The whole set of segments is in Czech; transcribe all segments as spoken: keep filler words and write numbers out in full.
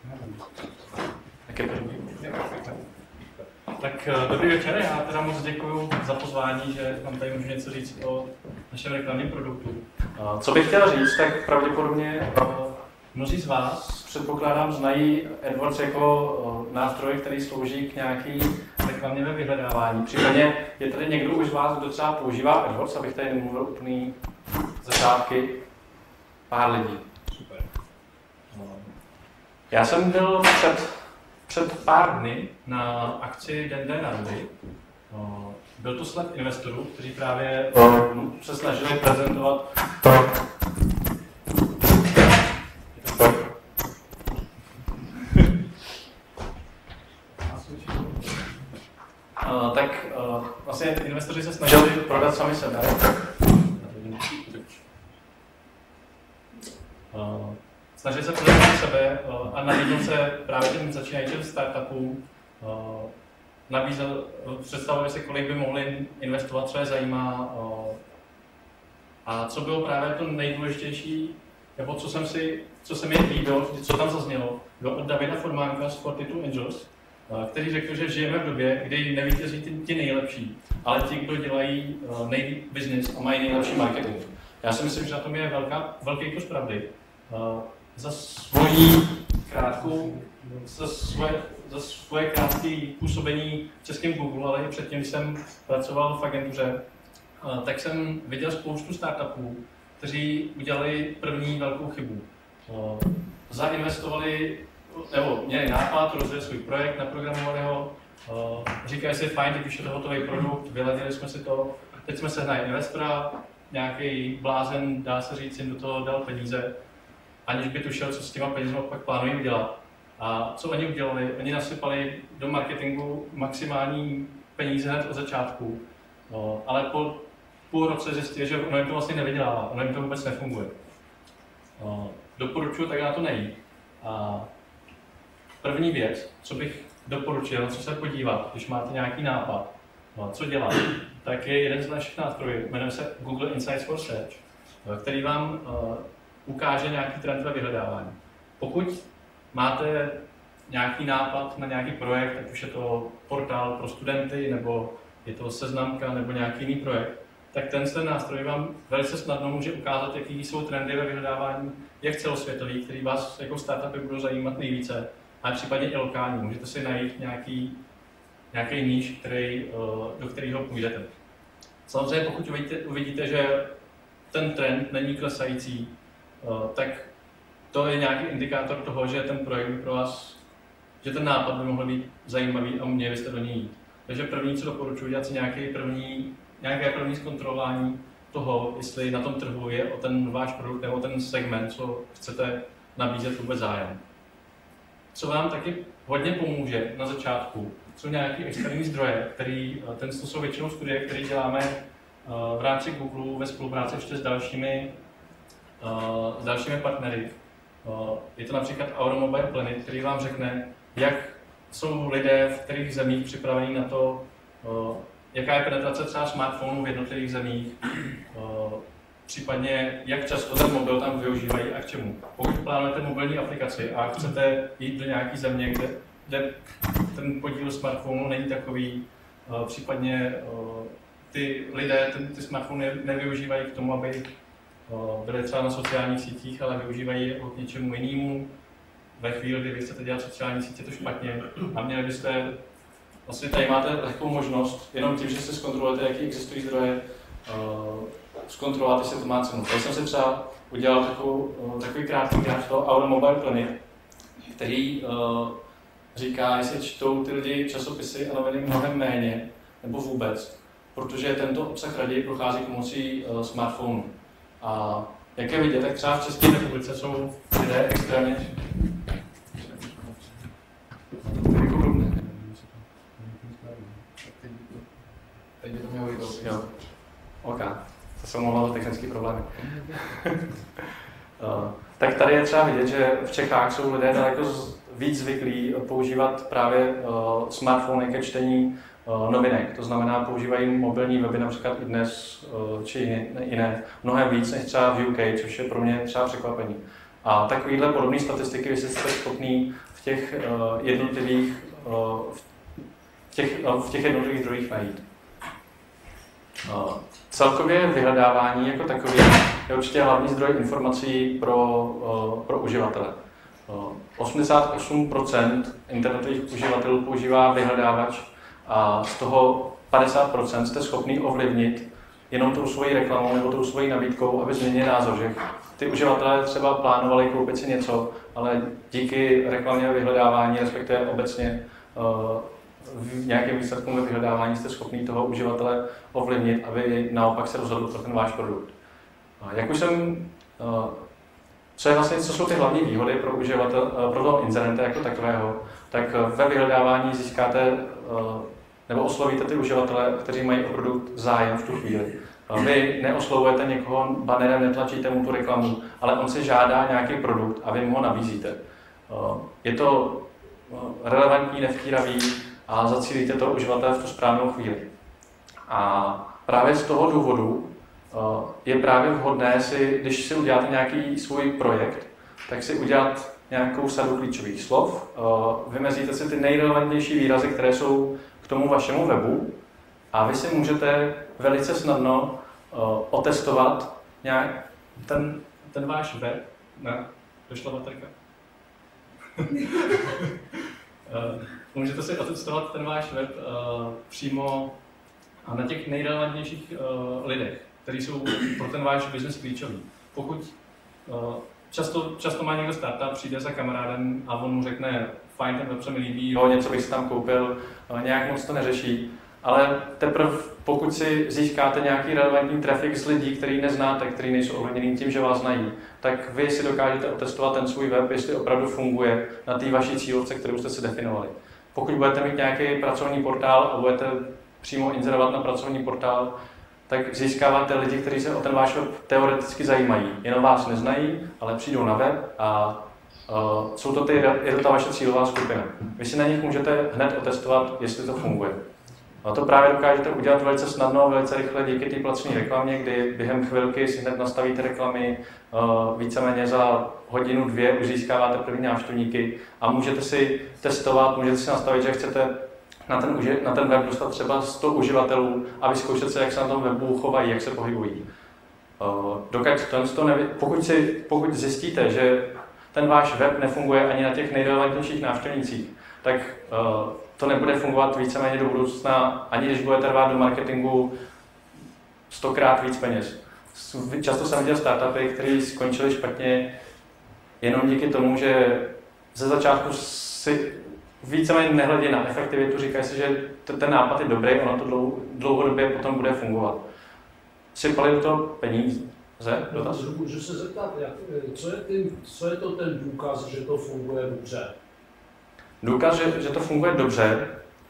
Tak je to. Tak dobrý večer, já teda moc děkuju za pozvání, že vám tady můžu něco říct o našem reklamním produktu. Co bych chtěl říct, tak pravděpodobně mnozí z vás, předpokládám, znají AdWords jako nástroj, který slouží k nějaký reklamě ve vyhledávání. Případně je tady někdo už z vás, kdo třeba používá AdWords, abych tady nemluvil úplný začátky, pár lidí. Super. Já jsem byl před Před pár dny na akci D and D Narody. Byl to sled investorů, kteří právě se snažili prezentovat tak vlastně investoři se snažili prodat sami sebe. Snažili se prodat sami sebe a nabídnout se právě těm začínajícím startupům. Nabízel, představili si, kolik by mohli investovat, co je zajímá. A co bylo právě to nejdůležitější, nebo co jsem si, co se mi líbilo, co tam zaznělo, bylo od Davida Formánka z forty two Angels, který řekl, že žijeme v době, kdy nevítězí ti, ti nejlepší, ale ti, kdo dělají nejlíp business a mají nejlepší marketing. Já si myslím, že na tom je velká, velký kus pravdy. Za svoji krátkou, za svoje, za svoje krátké působení v českém Google, ale i předtím, když jsem pracoval v agentuře, tak jsem viděl spoustu startupů, kteří udělali první velkou chybu. Zainvestovali, nebo měli nápad, rozjeli svůj projekt, naprogramovali ho, říkají si, fajn, teď už je to hotový produkt, vyladili jsme si to, teď jsme sehnali investora, nějaký blázen, dá se říct, jim do toho dal peníze, aniž by tušil, co s těma penězma pak plánují udělat. A co oni udělali? Oni nasypali do marketingu maximální peníze hned od začátku, no, ale po půl roce zjistili, že ono jim to vlastně nevydělává, ono jim to vůbec nefunguje. No, doporučuji tak na to nejít. A první věc, co bych doporučil, co se podívat, když máte nějaký nápad, no, co dělat, tak je jeden z našich nástrojů, jmenuje se Google Insights for Search, který vám uh, ukáže nějaký trend ve vyhledávání. Pokud máte nějaký nápad na nějaký projekt, ať už je to portál pro studenty, nebo je to seznamka, nebo nějaký jiný projekt, tak ten ten nástroj vám velice snadno může ukázat, jaký jsou trendy ve vyhledávání, jak celosvětový, který vás jako startupy budou zajímat nejvíce, a případně i lokální. Můžete si najít nějaký, nějaký níž, který, do kterého půjdete. Samozřejmě pokud uvidíte, uvidíte, že ten trend není klesající, tak to je nějaký indikátor toho, že ten projekt by pro vás, že ten nápad by mohl být zajímavý a měli byste do něj jít. Takže první, co doporučuji, dělat si nějaký první, nějaké první zkontrolování toho, jestli na tom trhu je o ten váš produkt nebo ten segment, co chcete nabízet, vůbec zájem. Co vám taky hodně pomůže na začátku, jsou nějaké externí zdroje, který, ten to jsou většinou studie, které děláme v rámci Google ve spolupráci ještě s dalšími, s dalšími partnery. Je to například Automobile Planet, který vám řekne, jak jsou lidé v kterých zemích připraveni na to, jaká je penetrace třeba smartphonů v jednotlivých zemích, případně jak často ten mobil tam využívají a k čemu. Pokud plánujete mobilní aplikaci a chcete jít do nějaké země, kde, kde ten podíl smartphonů není takový, případně ty lidé ten, ty smartfony nevyužívají k tomu, aby byli třeba na sociálních sítích, ale využívají je k něčemu jinému. Ve chvíli, kdy vy chcete dělat sociální sítě, to špatně. A měli byste, vlastně tady máte lehkou možnost, jenom tím, že si zkontrolujete, jaký existují zdroje, uh, zkontrolovat, jestli to má cenu. Tady jsem si třeba udělal takovou, uh, takový krátký graf toho Automobile Planet, který uh, říká, jestli čtou ty lidi časopisy a noviny mnohem méně, nebo vůbec, protože tento obsah raději prochází pomocí uh, smartphonu. A jak je vidět, tak třeba v České republice jsou lidé extrémně Teď by to mělo být dobrý. Jo. OK. To se omlouvalo za technické problémy. uh, tak tady je třeba vidět, že v Čechách jsou lidé daleko víc zvyklí používat právě uh, smartfony ke čtení uh, novinek. To znamená, používají mobilní weby například i dnes, uh, či jiné, mnohem víc než třeba v U K, což je pro mě třeba překvapení. A takovýhle podobné statistiky vy jste schopný v těch uh, jednotlivých uh, v těch, uh, v těch jednotlivých zdrojích najít. Uh, celkově vyhledávání jako takový je určitě hlavní zdroj informací pro, uh, pro uživatele. Uh, osmdesát osm procent internetových uživatelů používá vyhledávač a z toho padesát procent jste schopný ovlivnit jenom tou svojí reklamou nebo tou svojí nabídkou, aby změnili názor, že ty uživatelé třeba plánovali koupit si něco, ale díky reklamě a vyhledávání, respektive obecně uh, v nějakém výsledku ve vyhledávání jste schopný toho uživatele ovlivnit, aby naopak se rozhodl pro ten váš produkt. A jak už jsem, uh, co je vlastně, co jsou ty hlavní výhody pro uživatel, uh, pro toho inzerenta jako takového, tak ve vyhledávání získáte uh, nebo oslovíte ty uživatele, kteří mají o produkt zájem v tu chvíli. Vy neoslovujete někoho banerem, netlačíte mu tu reklamu, ale on si žádá nějaký produkt a vy mu ho nabízíte. Je to relevantní, nevtíravý a zacílíte toho uživatele v tu správnou chvíli. A právě z toho důvodu je právě vhodné si, když si uděláte nějaký svůj projekt, tak si udělat nějakou sadu klíčových slov, vymezíte si ty nejrelevantnější výrazy, které jsou k tomu vašemu webu a vy si můžete velice snadno uh, otestovat nějak ten, ten váš web. Ne, došla baterka. uh, můžete si otestovat ten váš web uh, přímo na těch nejrelevantnějších uh, lidech, kteří jsou pro ten váš business klíčový. Pokud uh, často, často má někdo startup, přijde za kamarádem a on mu řekne, fajn, ten web se mi líbí, jo, něco bych si tam koupil, nějak moc to neřeší. Ale teprve pokud si získáte nějaký relevantní trafik z lidí, který neznáte, který nejsou ovlivněný tím, že vás znají, tak vy si dokážete otestovat ten svůj web, jestli opravdu funguje na té vaší cílovce, kterou jste si definovali. Pokud budete mít nějaký pracovní portál a budete přímo inzerovat na pracovní portál, tak získáváte lidi, kteří se o ten váš web teoreticky zajímají. Jenom vás neznají, ale přijdou na web a Uh, jsou to ty, je to ta vaše cílová skupina. Vy si na nich můžete hned otestovat, jestli to funguje. A to právě dokážete udělat velice snadno, velice rychle díky té placené reklamě, kdy během chvilky si hned nastavíte reklamy, uh, víceméně za hodinu, dvě už získáváte první návštěvníky a můžete si testovat, můžete si nastavit, že chcete na ten, na ten web dostat třeba sto uživatelů a vyzkoušet se, jak se na tom webu chovají, jak se pohybují. Uh, dokud to neví, pokud, si, pokud zjistíte, že ten váš web nefunguje ani na těch nejrelevantnějších návštěvnících, tak uh, to nebude fungovat víceméně do budoucna, ani když budete rvát do marketingu stokrát víc peněz. Často jsem viděl startupy, které skončily špatně jenom díky tomu, že ze začátku si víceméně nehledí na efektivitu, říkají si, že ten nápad je dobrý, ono to dlouhodobě potom bude fungovat. Sypali do toho peníze. Dotaz? Můžu se zeptat, jak, co, je ten, co je to ten důkaz, že to funguje dobře? Důkaz, že, že to funguje dobře,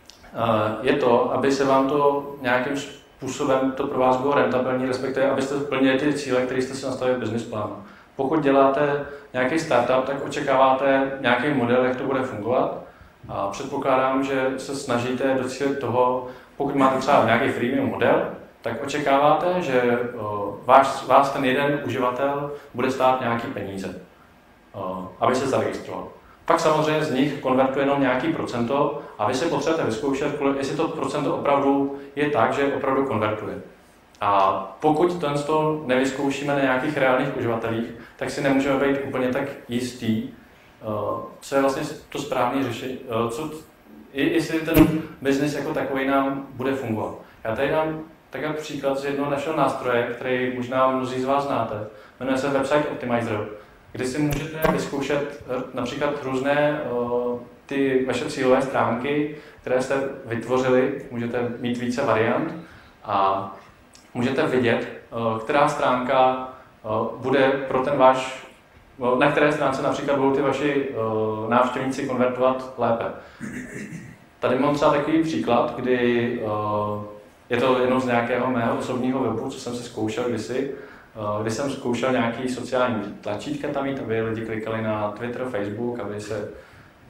je to, aby se vám to nějakým způsobem to pro vás bylo rentabilní, respektive abyste plnili ty cíle, které jste si nastavili v business plánu. Pokud děláte nějaký startup, tak očekáváte nějaký model, jak to bude fungovat. A předpokládám, že se snažíte docílit toho, pokud máte třeba nějaký freemium model, tak očekáváte, že o, vás, vás ten jeden uživatel bude stát nějaký peníze, o, aby se zaregistroval. Pak samozřejmě z nich konvertuje jenom nějaký procento a vy si potřebujete vyzkoušet, jestli to procento opravdu je tak, že opravdu konvertuje. A pokud to, to nevyzkoušíme na nějakých reálných uživatelích, tak si nemůžeme být úplně tak jistý, co je vlastně to správné řešení, co, jestli ten biznis jako takový nám bude fungovat. Já tady dám takový příklad z jednoho našeho nástroje, který možná mnozí z vás znáte. Jmenuje se Website Optimizer, kdy si můžete vyzkoušet například různé ty vaše cílové stránky, které jste vytvořili, můžete mít více variant a můžete vidět, která stránka bude pro ten váš, na které stránce například budou ty vaši návštěvníci konvertovat lépe. Tady mám třeba takový příklad, kdy je to jenom z nějakého mého osobního webu, co jsem si zkoušel kdysi, kdy jsem zkoušel nějaký sociální tlačítka tam mít, aby lidi klikali na Twitter, Facebook, aby se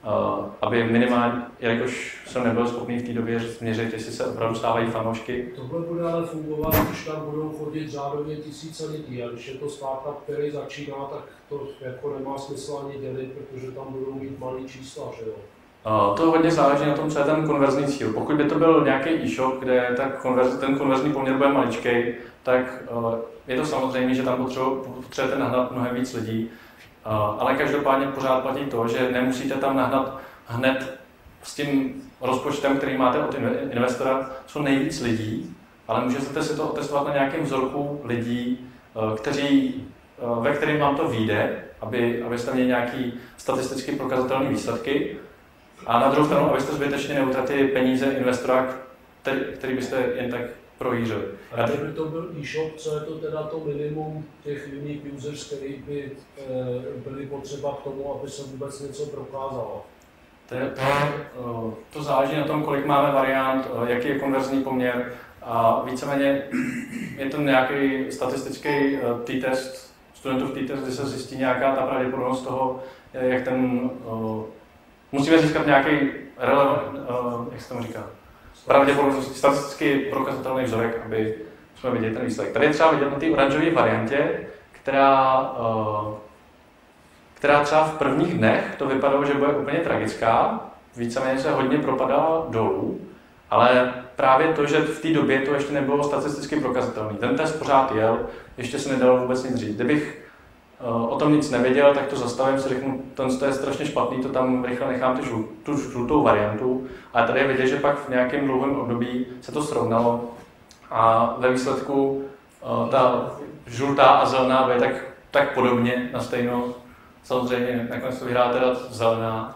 uh, aby minimálně, jelikož jsem nebyl schopný v té době změřit, jestli se opravdu stávají fanoušky. Tohle bude ale fungovat, když tam budou chodit řádově tisíce lidí, a když je to startup, který začíná, tak to jako nemá smysl ani dělit, protože tam budou mít malý čísla, že jo? Uh, to hodně záleží na tom, co je ten konverzní cíl. Pokud by to byl nějaký e-shop, kde ta konverz, ten konverzní poměr bude maličký, tak uh, je to samozřejmě, že tam potřebujete nahnat mnohem víc lidí, uh, ale každopádně pořád platí to, že nemusíte tam nahnat hned s tím rozpočtem, který máte od investora, co nejvíc lidí, ale můžete si to otestovat na nějakém vzorku lidí, uh, kteří, uh, ve kterým vám to vyjde, aby, abyste měli nějaký statisticky prokazatelné výsledky. A na druhou stranu, abyste zbytečně neutratili peníze investora, který, který byste jen tak prohýřili. A kdyby to byl e-shop, co je to teda to minimum těch unique users, který by e, byly potřeba k tomu, aby se vůbec něco prokázalo? To, je, to, to záleží na tom, kolik máme variant, jaký je konverzní poměr a víceméně je to nějaký statistický t-test, studentův t-test, kde se zjistí nějaká ta pravděpodobnost toho, jak ten musíme získat nějaký relevant, uh, jak se tomu říká, pravděpodobnost, statisticky prokazatelný vzorek, aby jsme viděli ten výsledek. Tady je třeba vidět na té oranžové variantě, která, uh, která třeba v prvních dnech to vypadalo, že bude úplně tragická, víceméně se hodně propadala dolů, ale právě to, že v té době to ještě nebylo statisticky prokazatelný. Ten test pořád jel, ještě se nedalo vůbec nic říct. Kdybych o tom nic nevěděl, tak to zastavím, si řeknu, to je strašně špatný, to tam rychle nechám tu, žl, tu žlutou variantu. Ale tady je vidět, že pak v nějakém dlouhém období se to srovnalo a ve výsledku ta žlutá a zelená bude tak, tak podobně na stejno. Samozřejmě nakonec to vyhrá teda zelená.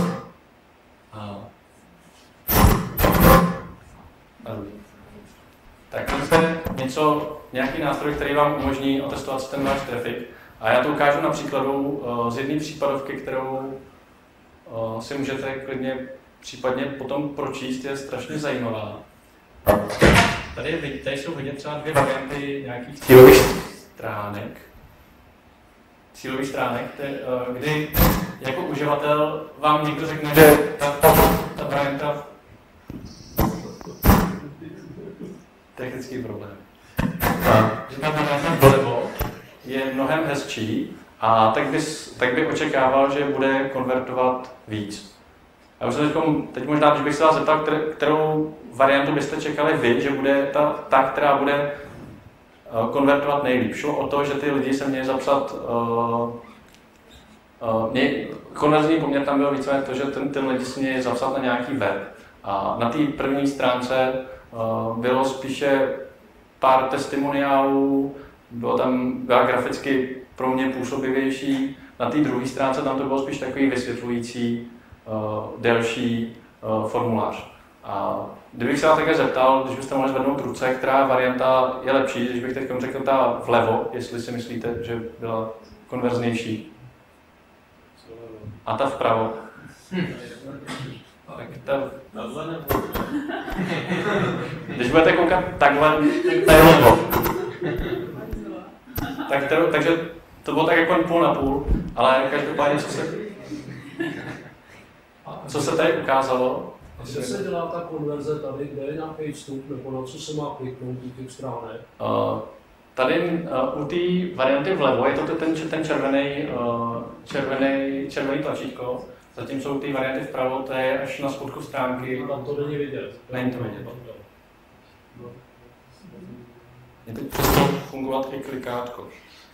A... Tak to je něco, nějaký nástroj, který vám umožní otestovat si ten váš trafik. A já to ukážu na příkladu uh, z jedné případovky, kterou uh, si můžete klidně případně potom pročíst, je strašně zajímavá. Tady, je, tady jsou vidět třeba dvě varianty nějakých cílových stránek. Cílových stránek, které, uh, kdy jako uživatel vám někdo řekne, že ta, ta varianta technický problém. Že ta varianta vlevo je mnohem hezčí a tak, bys, tak by očekával, že bude konvertovat víc. Já už jsem teď, teď možná, když bych se vás zeptal, kterou variantu byste čekali vy, že bude ta, ta která bude uh, konvertovat nejlíp. Šlo o to, že ty lidi se měli zapsat, uh, uh, mě, konverzní poměr tam byl více to, že ten, ten lidi se měli zapsat na nějaký web. A na té první stránce uh, bylo spíše pár testimoniálů, bylo tam byla graficky pro mě působivější. Na té druhé stránce tam to bylo spíš takový vysvětlující, uh, delší uh, formulář. A kdybych se vás také zeptal, když byste mohli zvednout ruce, která varianta je lepší, když bych teď řekl ta vlevo, jestli si myslíte, že byla konverznější. A ta vpravo. Tak ta... Když budete koukat takhle, tak to je vlevo. Tak kterou, takže to bylo tak jako půl na půl, ale každopádně, co se, co se tady ukázalo. Kde se dělá ta konverze tady, kde je nějaký vstup, nebo na co se má kliknout u těch stránek? Uh, tady uh, u té varianty vlevo je to ten, ten červený, uh, červený, červený tlačítko, zatímco u té varianty vpravo to je až na spodku stránky. Tam to není vidět. Není to vidět. Je teď přestalo fungovat i klikátko.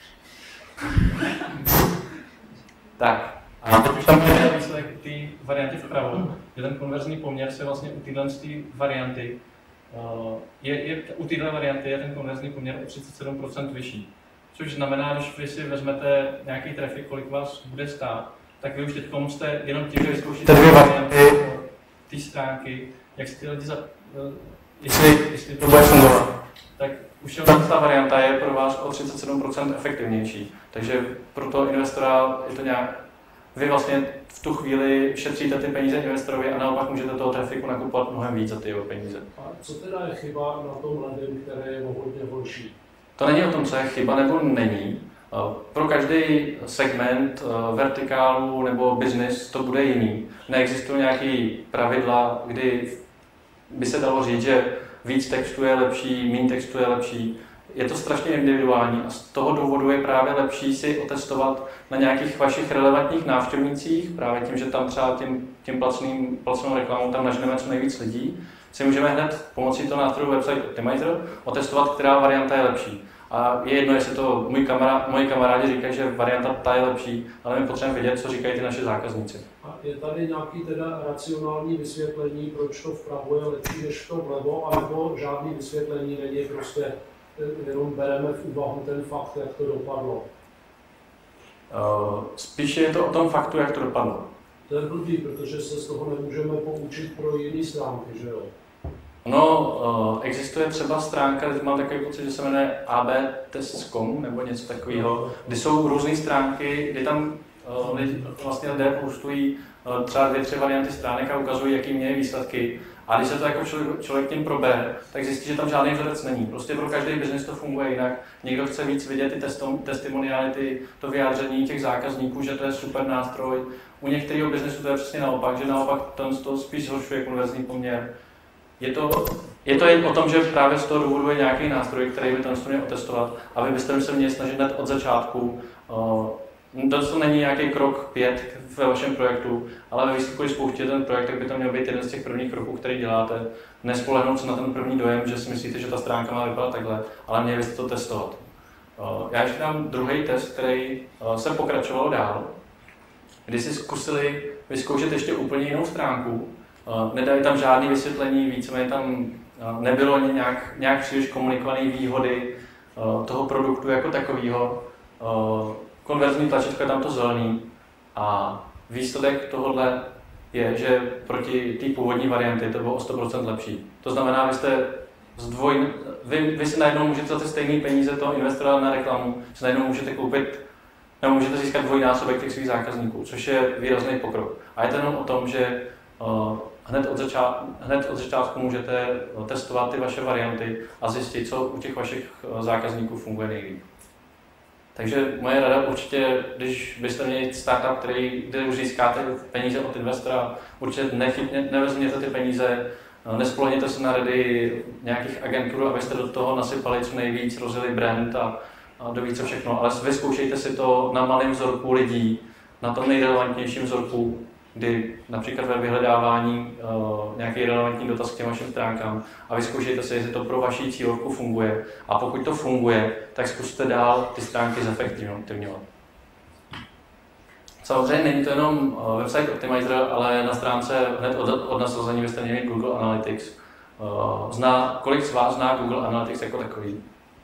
Tak, a teď už tam je výsledek té varianty vpravo, že ten konverzní poměr se vlastně u téhle varianty, uh, je, je, u téhle varianty je ten konverzní poměr o třicet sedm procent vyšší. Což znamená, když vy si vezmete nějaký trafik, kolik vás bude stát, tak vy už teď jste jenom tím, že vyzkoušíte dvě varianty té stránky, jak si ty lidi za... Jestli, jestli to bude fungovat, tak už ta varianta je pro vás o třicet sedm procent efektivnější. Takže pro toho investora je to nějak... Vy vlastně v tu chvíli šetříte ty peníze investorovi a naopak můžete toho trafiku nakupovat mnohem víc za ty jeho peníze. A co teda je chyba na tom ledem, které je o hodně horší? To není o tom, co je chyba nebo není. Pro každý segment, vertikálu nebo business to bude jiný. Neexistují nějaké pravidla, kdy by se dalo říct, že víc textu je lepší, méně textu je lepší. Je to strašně individuální a z toho důvodu je právě lepší si otestovat na nějakých vašich relevantních návštěvnících, právě tím, že tam třeba tím, tím placeným, placenou reklamou tam naženeme co nejvíc lidí, si můžeme hned pomocí toho nástroje Website Optimizer otestovat, která varianta je lepší. A je jedno, jestli to můj kamarád, moji kamarádi říkají, že varianta ta je lepší, ale my potřebujeme vědět, co říkají ty naši zákazníci. A je tady nějaký teda racionální vysvětlení, proč to vpravo je lepší než to vlevo, anebo žádný vysvětlení není, prostě jenom bereme v úvahu ten fakt, jak to dopadlo? Uh, spíše je to o tom faktu, jak to dopadlo. To je blbý, protože se z toho nemůžeme poučit pro jiné stránky, že jo? No, existuje třeba stránka, mám takový pocit, že se jmenuje a b test tečka com nebo něco takového, kde jsou různé stránky, kdy tam lidi, vlastně lidé postují třeba dvě, tři varianty stránek a ukazují, jaký mějí výsledky. A když se to jako člověk, člověk tím probere, tak zjistí, že tam žádný vzorec není. Prostě pro každý biznis to funguje jinak. Někdo chce víc vidět ty testom, testimoniality, to vyjádření těch zákazníků, že to je super nástroj. U některého biznesu to je přesně naopak, že naopak ten to spíš zhoršuje konverzní poměr. Je to, je to jen o tom, že právě z toho důvodu je nějaký nástroj, který by ten měl otestovat, a vy byste se měli snažit hned od začátku. To není nějaký krok pět ve vašem projektu, ale ve výsledku, když spouštíte ten projekt, tak by to měl být jeden z těch prvních kroků, který děláte. Nespolehnout se na ten první dojem, že si myslíte, že ta stránka má vypadat takhle, ale měli byste to testovat. Já ještě dám druhý test, který se pokračovalo dál, kdy si zkusili vyzkoušet ještě úplně jinou stránku. Nedali tam žádné vysvětlení, víceméně tam nebylo nějak, nějak příliš komunikované výhody toho produktu jako takového. Konverzní tlačítko je tam to zelený a výsledek tohohle je, že proti té původní varianty to bylo o sto procent lepší. To znamená, vy jste zdvoj, vy, vy si najednou můžete za ty stejné peníze toho investora na reklamu, si najednou můžete koupit, nebo můžete získat dvojnásobek těch svých zákazníků, což je výrazný pokrok. A je to jenom o tom, že uh, hned, od začátku, hned od začátku můžete testovat ty vaše varianty a zjistit, co u těch vašich zákazníků funguje nejlíp. Takže moje rada určitě, když byste měli startup, který, kde už získáte peníze od investora, určitě nechybně, nevezměte ty peníze, nespolehněte se na rady nějakých agentur, abyste do toho nasypali co nejvíc, rozjeli brand a, a doví co všechno, ale vyzkoušejte si to na malém vzorku lidí, na tom nejrelevantnějším vzorku, kdy například ve vyhledávání uh, nějaký relevantní dotaz k těm vašim stránkám a vyzkoušejte si, jestli to pro vaši cílovku funguje. A pokud to funguje, tak zkuste dál ty stránky zefektivňovat. Samozřejmě není to jenom uh, Website Optimizer, ale na stránce hned od, od nasazení byste měli Google Analytics. Uh, zná, kolik z vás zná Google Analytics jako takový?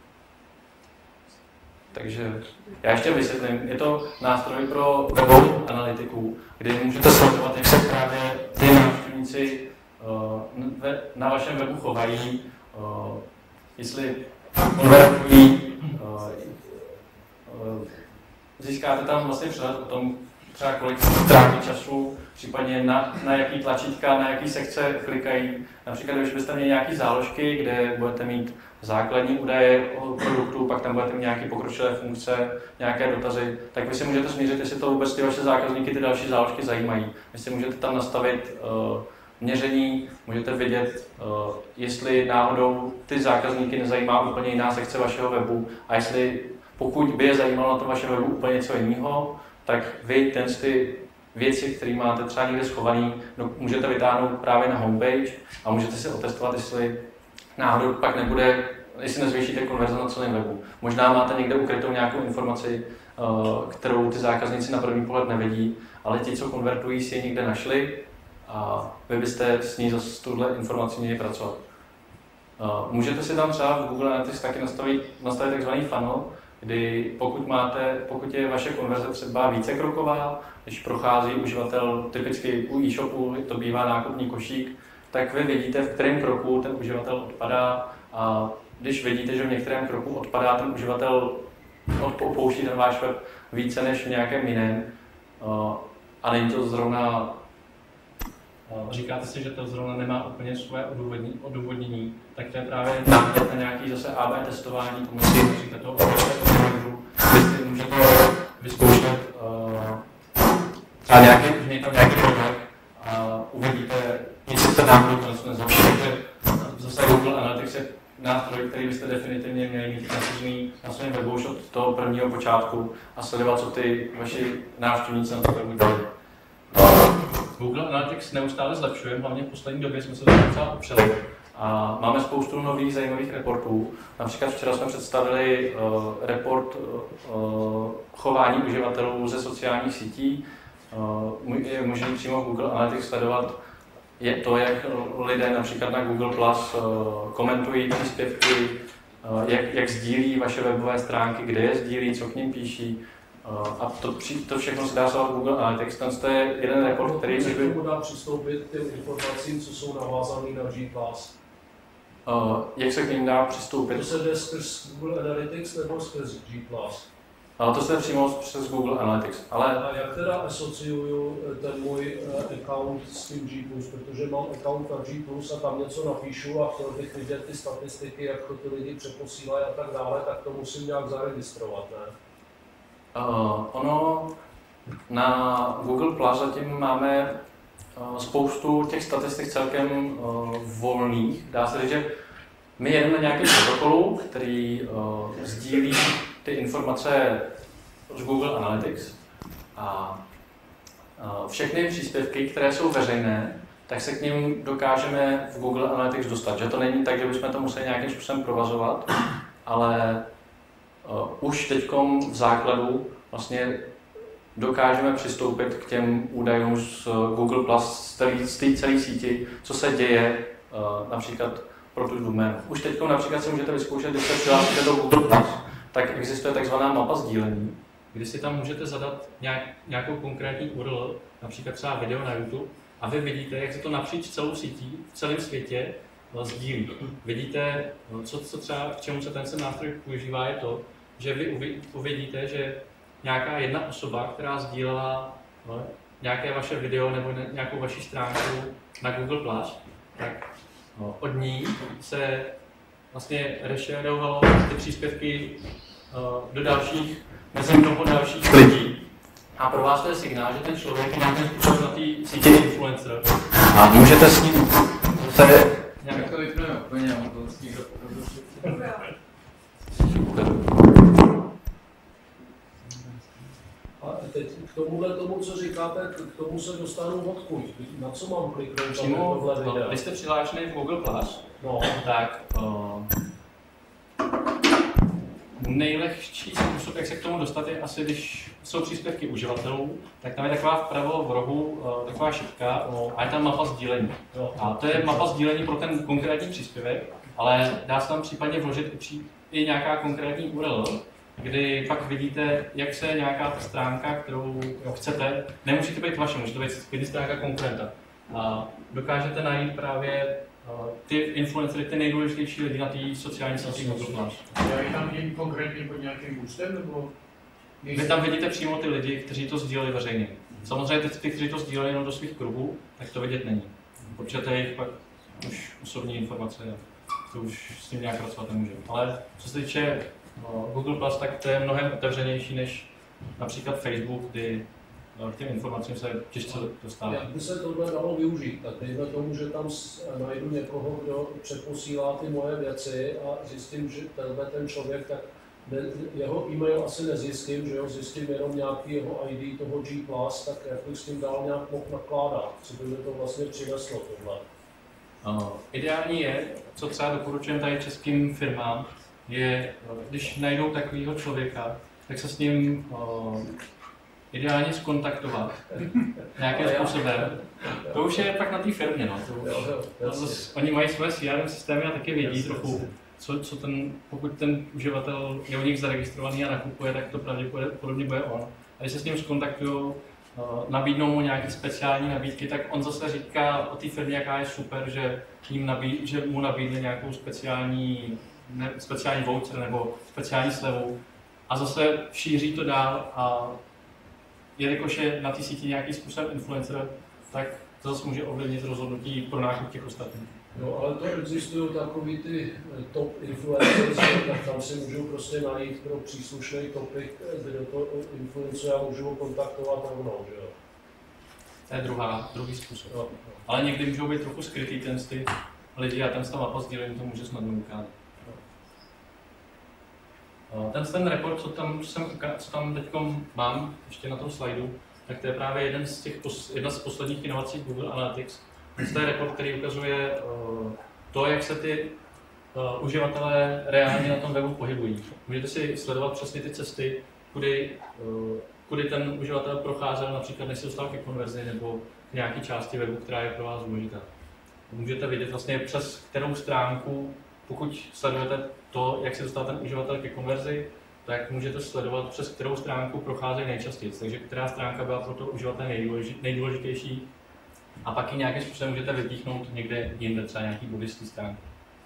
Takže já ještě vysvětlím. Je to nástroj pro webovou analytiku, kdy můžete sledovat, jak se právě ty návštěvníci uh, na vašem webu chovají, uh, jestli konvertují, uh, uh, získáte tam vlastně přehled o tom, třeba kolik tráví času, případně na, na jaký tlačítka, na jaký sekce klikají. Například, když byste měli nějaké záložky, kde budete mít základní údaje o produktu, pak tam budete mít nějaké pokročilé funkce, nějaké dotazy, tak vy si můžete smířit, jestli to vůbec ty vaše zákazníky, ty další záložky zajímají. Vy si můžete tam nastavit uh, měření, můžete vidět, uh, jestli náhodou ty zákazníky nezajímá úplně jiná sekce vašeho webu a jestli pokud by je zajímalo na tom vašem webu úplně něco jiného, tak vy ten ty věci, které máte třeba někde schovaný, no, můžete vytáhnout právě na homepage a můžete si otestovat, jestli náhodou pak nebude, jestli nezvýšíte konverze na celém webu. Možná máte někde ukrytou nějakou informaci, kterou ty zákazníci na první pohled nevidí, ale ti, co konvertují, si je někde našli a vy byste s ní zase tuhle informací měli pracovat. Můžete si tam třeba v Google Analytics taky nastavit, nastavit takzvaný funnel, kdy pokud, máte, pokud je vaše konverze třeba vícekroková, když prochází uživatel, typicky u e-shopu to bývá nákupní košík, tak vy vidíte, v kterém kroku ten uživatel odpadá a když vidíte, že v některém kroku odpadá ten uživatel, opouští ten váš web více než v nějakém jiném a není to zrovna... Říkáte si, že to zrovna nemá úplně své odůvodnění, tak to je právě námět na nějaký zase A B testování pomocí například toho optimizeru, kdy si můžete vyzkoušet uh, třeba nějaký, mějte tam nějaký projekt a uvidíte, nic se náhodou to nezlepší, takže zase Google Analytics je nástroj, který byste definitivně měli mít nasazený na svém webu už od toho prvního počátku a sledovat, co ty vaši návštěvníci na to webu dělají. Google Analytics neustále zlepšujeme, hlavně v poslední době jsme se to docela opřeli. A máme spoustu nových zajímavých reportů. Například včera jsme představili uh, report uh, chování uživatelů ze sociálních sítí. Uh, je možné přímo Google Analytics sledovat je to, jak lidé například na Google Plus uh, komentují příspěvky, uh, jak, jak sdílí vaše webové stránky, kde je sdílí, co k ním píší. Uh, a to, to všechno se dá sledovat Google Analytics. To je jeden report, který se by dá přistoupit k těm informacím, co jsou navázané na G plus. Uh, jak se k ním dá přistoupit? To se jde skrz Google Analytics nebo skrz G plus? Uh, to se jde přímo přes Google Analytics. Ale... A jak teda asociuju ten můj account s tím G plus, protože mám account na G plus a tam něco napíšu a chtěl bych vidět ty statistiky, jak to ty lidi přeposílají a tak dále, tak to musím nějak zaregistrovat, ne? Uh, ono na Google Plus zatím máme uh, spoustu těch statistik celkem uh, volných. Dá se říct, že my jedeme na nějakém protokolu, který uh, sdílí ty informace z Google Analytics a uh, všechny příspěvky, které jsou veřejné, tak se k ním dokážeme v Google Analytics dostat. Že to není tak, že bychom to museli nějakým způsobem provazovat, ale Uh, už teďkom v základu vlastně dokážeme přistoupit k těm údajům z Google Plus, z té celé síti, co se děje uh, například pro tu doménu. Už teďkom například si můžete vyzkoušet, když se přihlásíte do Google Plus, tak existuje takzvaná mapa sdílení. Kdy si tam můžete zadat nějak, nějakou konkrétní U R L, například třeba video na YouTube, a vy vidíte, jak se to napříč celou sítí, v celém světě sdílí. Vidíte, co, co třeba, k čemu se ten nástroj používá, je to, že vy uvidíte, že nějaká jedna osoba, která sdílela no, nějaké vaše video nebo ne, nějakou vaši stránku na Google plus, tak no, od ní se vlastně rešerovalo ty příspěvky uh, do dalších, mezi mnoho dalších lidí. A pro vás to je signál, že ten člověk je nějakým způsobem na té síti influencer. A můžete s ním se... Jak to vypneme úplně, on to s tím A teď k tomuhle tomu, co říkáte, k tomu se dostanu odkud. Na co mám kliknout tam tohle video? Když jste přihlášený v Google plus, no. tak uh, nejlehčí způsob, jak se k tomu dostat, je asi, když jsou příspěvky uživatelů, tak tam je taková vpravo v rohu uh, taková šipka no, a je tam mapa sdílení. Jo. A to je mapa sdílení pro ten konkrétní příspěvek, ale dá se tam případně vložit i, při, i nějaká konkrétní U R L, kdy pak vidíte, jak se nějaká ta stránka, kterou jo, chcete, nemusí to být vaše, může to být klidně stránka konkurenta. A dokážete najít právě uh, ty influencery, ty nejdůležitější lidi na té sociální síti Google plus. Já je tam vidím konkrétně pod nějakým boostem, nebo? Vy tam vidíte přímo ty lidi, kteří to sdíleli veřejně. Samozřejmě ty, ty kteří to sdíleli jenom do svých kruhů, tak to vidět není. Protože to je jejich pak už osobní informace, to už s tím nějak pracovat nemůže. Ale co se týče no, Google plus, tak to je mnohem otevřenější než například Facebook, kdy no, k těm informacím se těžce dostává. Jak by se tohle dalo využít? Tak dejme tomu, že tam najdu někoho, kdo přeposílá ty moje věci a zjistím, že tenhle ten člověk, tak ne, jeho e-mail asi nezjistím, že jo, zjistím jenom nějaký jeho I D toho G plus, tak jak bych s tím dál nějak mohl nakládat, co by mi to vlastně přineslo tohle. Uh, ideální je, co třeba doporučujeme tady českým firmám, je, když najdou takového člověka, tak se s ním uh, ideálně skontaktovat nějakým způsobem. To už je pak na té firmě, no. To už, to zase, oni mají své C R M systémy a taky vědí trochu, co, co ten, pokud ten uživatel je u nich zaregistrovaný a nakupuje, tak to pravděpodobně bude on. A když se s ním skontaktují, nabídnou mu nějaké speciální nabídky, tak on zase říká o té firmě, jaká je super, že, jim nabí, že mu nabídne nějakou speciální, ne, speciální voucher nebo speciální slevu a zase šíří to dál a jelikož je na té síti nějaký způsob influencer, tak to zase může ovlivnit rozhodnutí pro nákup těch ostatních. No, ale to existují takový ty top influencers, tak tam si můžu prostě najít pro příslušný topik, kdo to influencuje a můžu ho kontaktovat rovnou, že jo? To je druhá, druhý způsob. No, no. Ale někdy můžou být trochu skrytý ten ty lidi a ten s tam mapa sdílení to může snadno ukázat. Ten, ten report, co tam, co, jsem, co tam teď mám ještě na tom slajdu, tak to je právě jeden z těch, jedna z posledních inovací Google Analytics. To je report, který ukazuje uh, to, jak se ty uh, uživatelé reálně na tom webu pohybují. Můžete si sledovat přesně ty cesty, kudy, uh, kudy ten uživatel procházel, například než se dostal ke konverzi nebo k nějaké části webu, která je pro vás důležitá. Můžete vidět vlastně přes kterou stránku, pokud sledujete to, jak se dostal ten uživatel ke konverzi, tak můžete sledovat, přes kterou stránku procházejí nejčastěji. Takže která stránka byla pro toho uživatele nejdůležitější, a pak ji nějakým způsobem můžete vypíchnout někde jinde, třeba nějaký body z té stránky.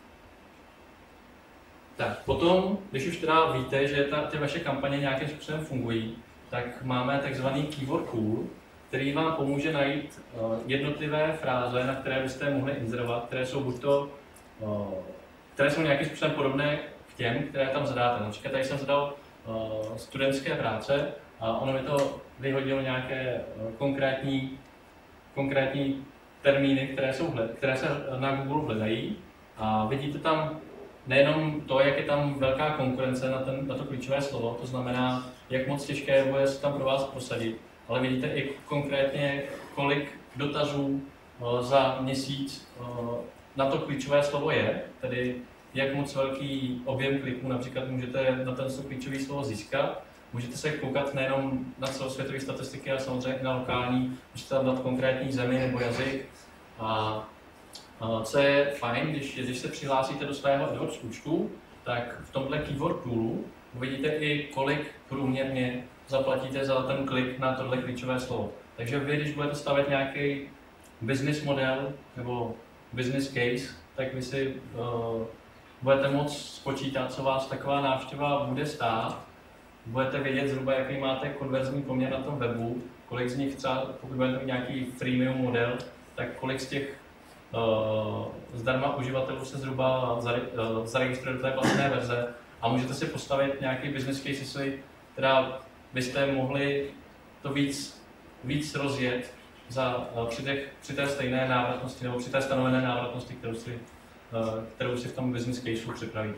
Tak potom, když už teda víte, že ta, ty vaše kampaně nějakým způsobem fungují, tak máme takzvaný keyword tool, který vám pomůže najít uh, jednotlivé fráze, na které byste mohli inzerovat, které jsou buď to, uh, které jsou nějakým způsobem podobné k těm, které tam zadáte. Například tady jsem zadal uh, studentské práce a ono mi to vyhodilo nějaké uh, konkrétní konkrétní termíny, které, jsou hled, které se na Google hledají. A vidíte tam nejenom to, jak je tam velká konkurence na, ten, na to klíčové slovo, to znamená, jak moc těžké bude se tam pro vás prosadit, ale vidíte i konkrétně, kolik dotazů o, za měsíc o, na to klíčové slovo je, tedy jak moc velký objem kliků například můžete na ten klíčové slovo získat. Můžete se koukat nejenom na celosvětové statistiky, ale samozřejmě i na lokální, můžete tam dát konkrétní zemi nebo jazyk. A, a co je fajn, když, když se přihlásíte do svého AdWords účtu, tak v tomhle keyword toolu uvidíte i, kolik průměrně zaplatíte za ten klik na tohle klíčové slovo. Takže vy, když budete stavět nějaký business model nebo business case, tak vy si uh, budete moct spočítat, co vás taková návštěva bude stát. Budete vědět zhruba, jaký máte konverzní poměr na tom webu, kolik z nich třeba, pokud budete mít nějaký freemium model, tak kolik z těch uh, zdarma uživatelů se zhruba zare, uh, zaregistruje do té platné verze a můžete si postavit nějaký business case, jestli teda byste mohli to víc, víc rozjet za, uh, při, těch, při té stejné návratnosti nebo při té stanovené návratnosti, kterou si, uh, kterou si v tom business caseu připravíte.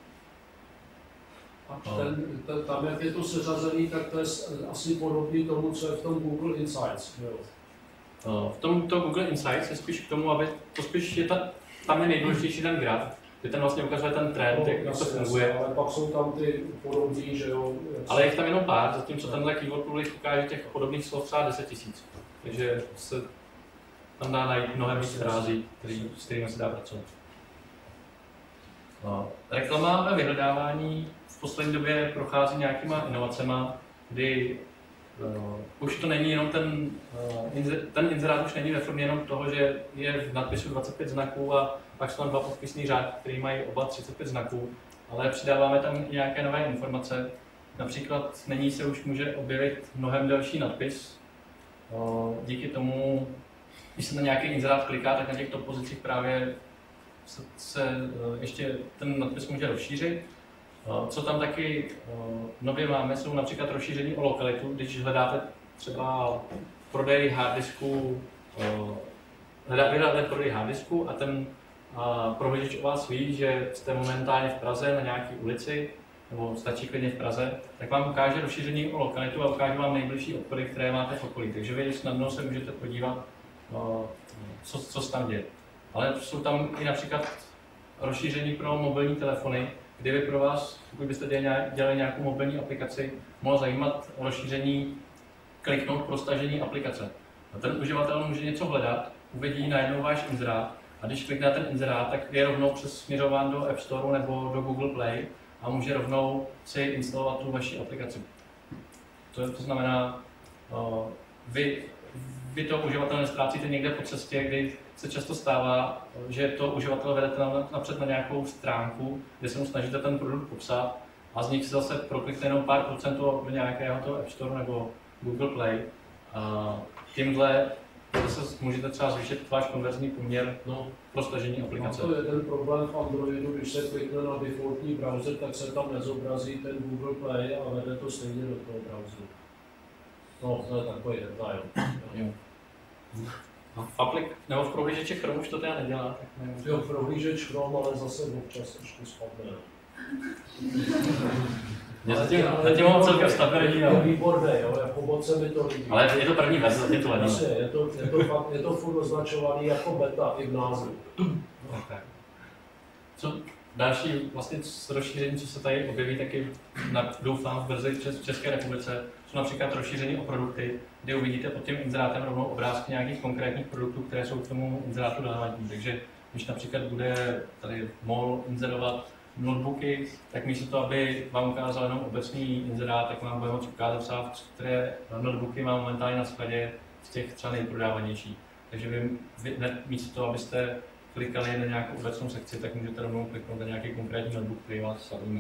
A ten, ten, tam, jak je to seřazený, tak to je asi podobný tomu, co je v tom Google Insights. Jo. V tomto Google Insights je spíš k tomu, aby to spíš je ta, tam je nejdůležitější ten graf, kde ten vlastně ukazuje ten trend, no, jak to funguje. Ale pak jsou tam ty podobný, že jo. Ale je tam jenom pár, zatímco tenhle keyword tool ukáže těch podobných slov třeba deset tisíc. Takže se tam dá najít mnohem víc frází, který, s kterými se dá pracovat. No. Reklama a vyhledávání v poslední době prochází nějakýma inovacema, kdy uh, už to není jenom ten, uh, inzer, ten inzerát už není ve formě jenom toho, že je v nadpisu dvacet pět znaků a pak jsou tam dva podpisní řádky, které mají oba třicet pět znaků, ale přidáváme tam i nějaké nové informace. Například nyní se už může objevit mnohem delší nadpis. Uh, díky tomu, když se na nějaký inzerát kliká, tak na těchto pozicích právě se, se ještě ten nadpis může rozšířit. Co tam taky nově máme, jsou například rozšíření o lokalitu. Když hledáte třeba prodej harddisku, hledáte prodej harddisku a ten prohlížeč o vás ví, že jste momentálně v Praze na nějaké ulici, nebo stačí klidně v Praze, tak vám ukáže rozšíření o lokalitu a ukáže vám nejbližší obchody, které máte v okolí. Takže vy snadno se můžete podívat, co, co se tam děje. Ale jsou tam i například rozšíření pro mobilní telefony, kde by pro vás, pokud byste dělali nějakou mobilní aplikaci, mohlo zajímat rozšíření kliknout pro stažení aplikace. A ten uživatel může něco hledat, uvidí najednou váš inzerát a když klikne na ten inzerát, tak je rovnou přesměřován do App Store nebo do Google Play a může rovnou si instalovat tu vaši aplikaci. To, to znamená, uh, vy, vy toho uživatele nestrácíte někde po cestě, kdy se často stává, že to uživatel vedete napřed na nějakou stránku, kde se mu snažíte ten produkt popsat a z nich se zase proklikne jenom pár procentů do nějakého toho App Store nebo Google Play. A tímhle zase můžete třeba zvýšit váš konverzní poměr No, pro stažení aplikace. to je ten problém v Androidu, když se klikne na defaultní browser, tak se tam nezobrazí ten Google Play a vede to stejně do toho browseru. No, to je takový detail. Jo. No, v aplik, nebo v prohlížeči Chrome už to teda nedělá, tak nevím. Jo, prohlížeč Chrome, ale zase občas trošku spadne. Je zatím, zatím mám celkem stabilní, je výborné, jo, jako moc se mi to líbí. ale je to první verze, zatím to ledí. Jasně, je to, je to, fakt, je to furt označovaný jako beta i v názvu. Okay. Co další vlastně rozšíření, co se tady objeví taky, na, doufám, v verzi v České republice, jsou například rozšíření o produkty, kde uvidíte pod tím inzerátem rovnou obrázky nějakých konkrétních produktů, které jsou k tomu inzerátu relevantní. Takže když například bude tady MOL inzerovat notebooky, tak místo toho, aby vám ukázal jenom obecný inzerát, tak vám bude moct ukázat třeba, které notebooky mám momentálně na skladě z těch třeba nejprodávanějších. Takže vy, vy ne, místo toho, abyste klikali na nějakou obecnou sekci, tak můžete rovnou kliknout na nějaký konkrétní notebook, který vás zaujme.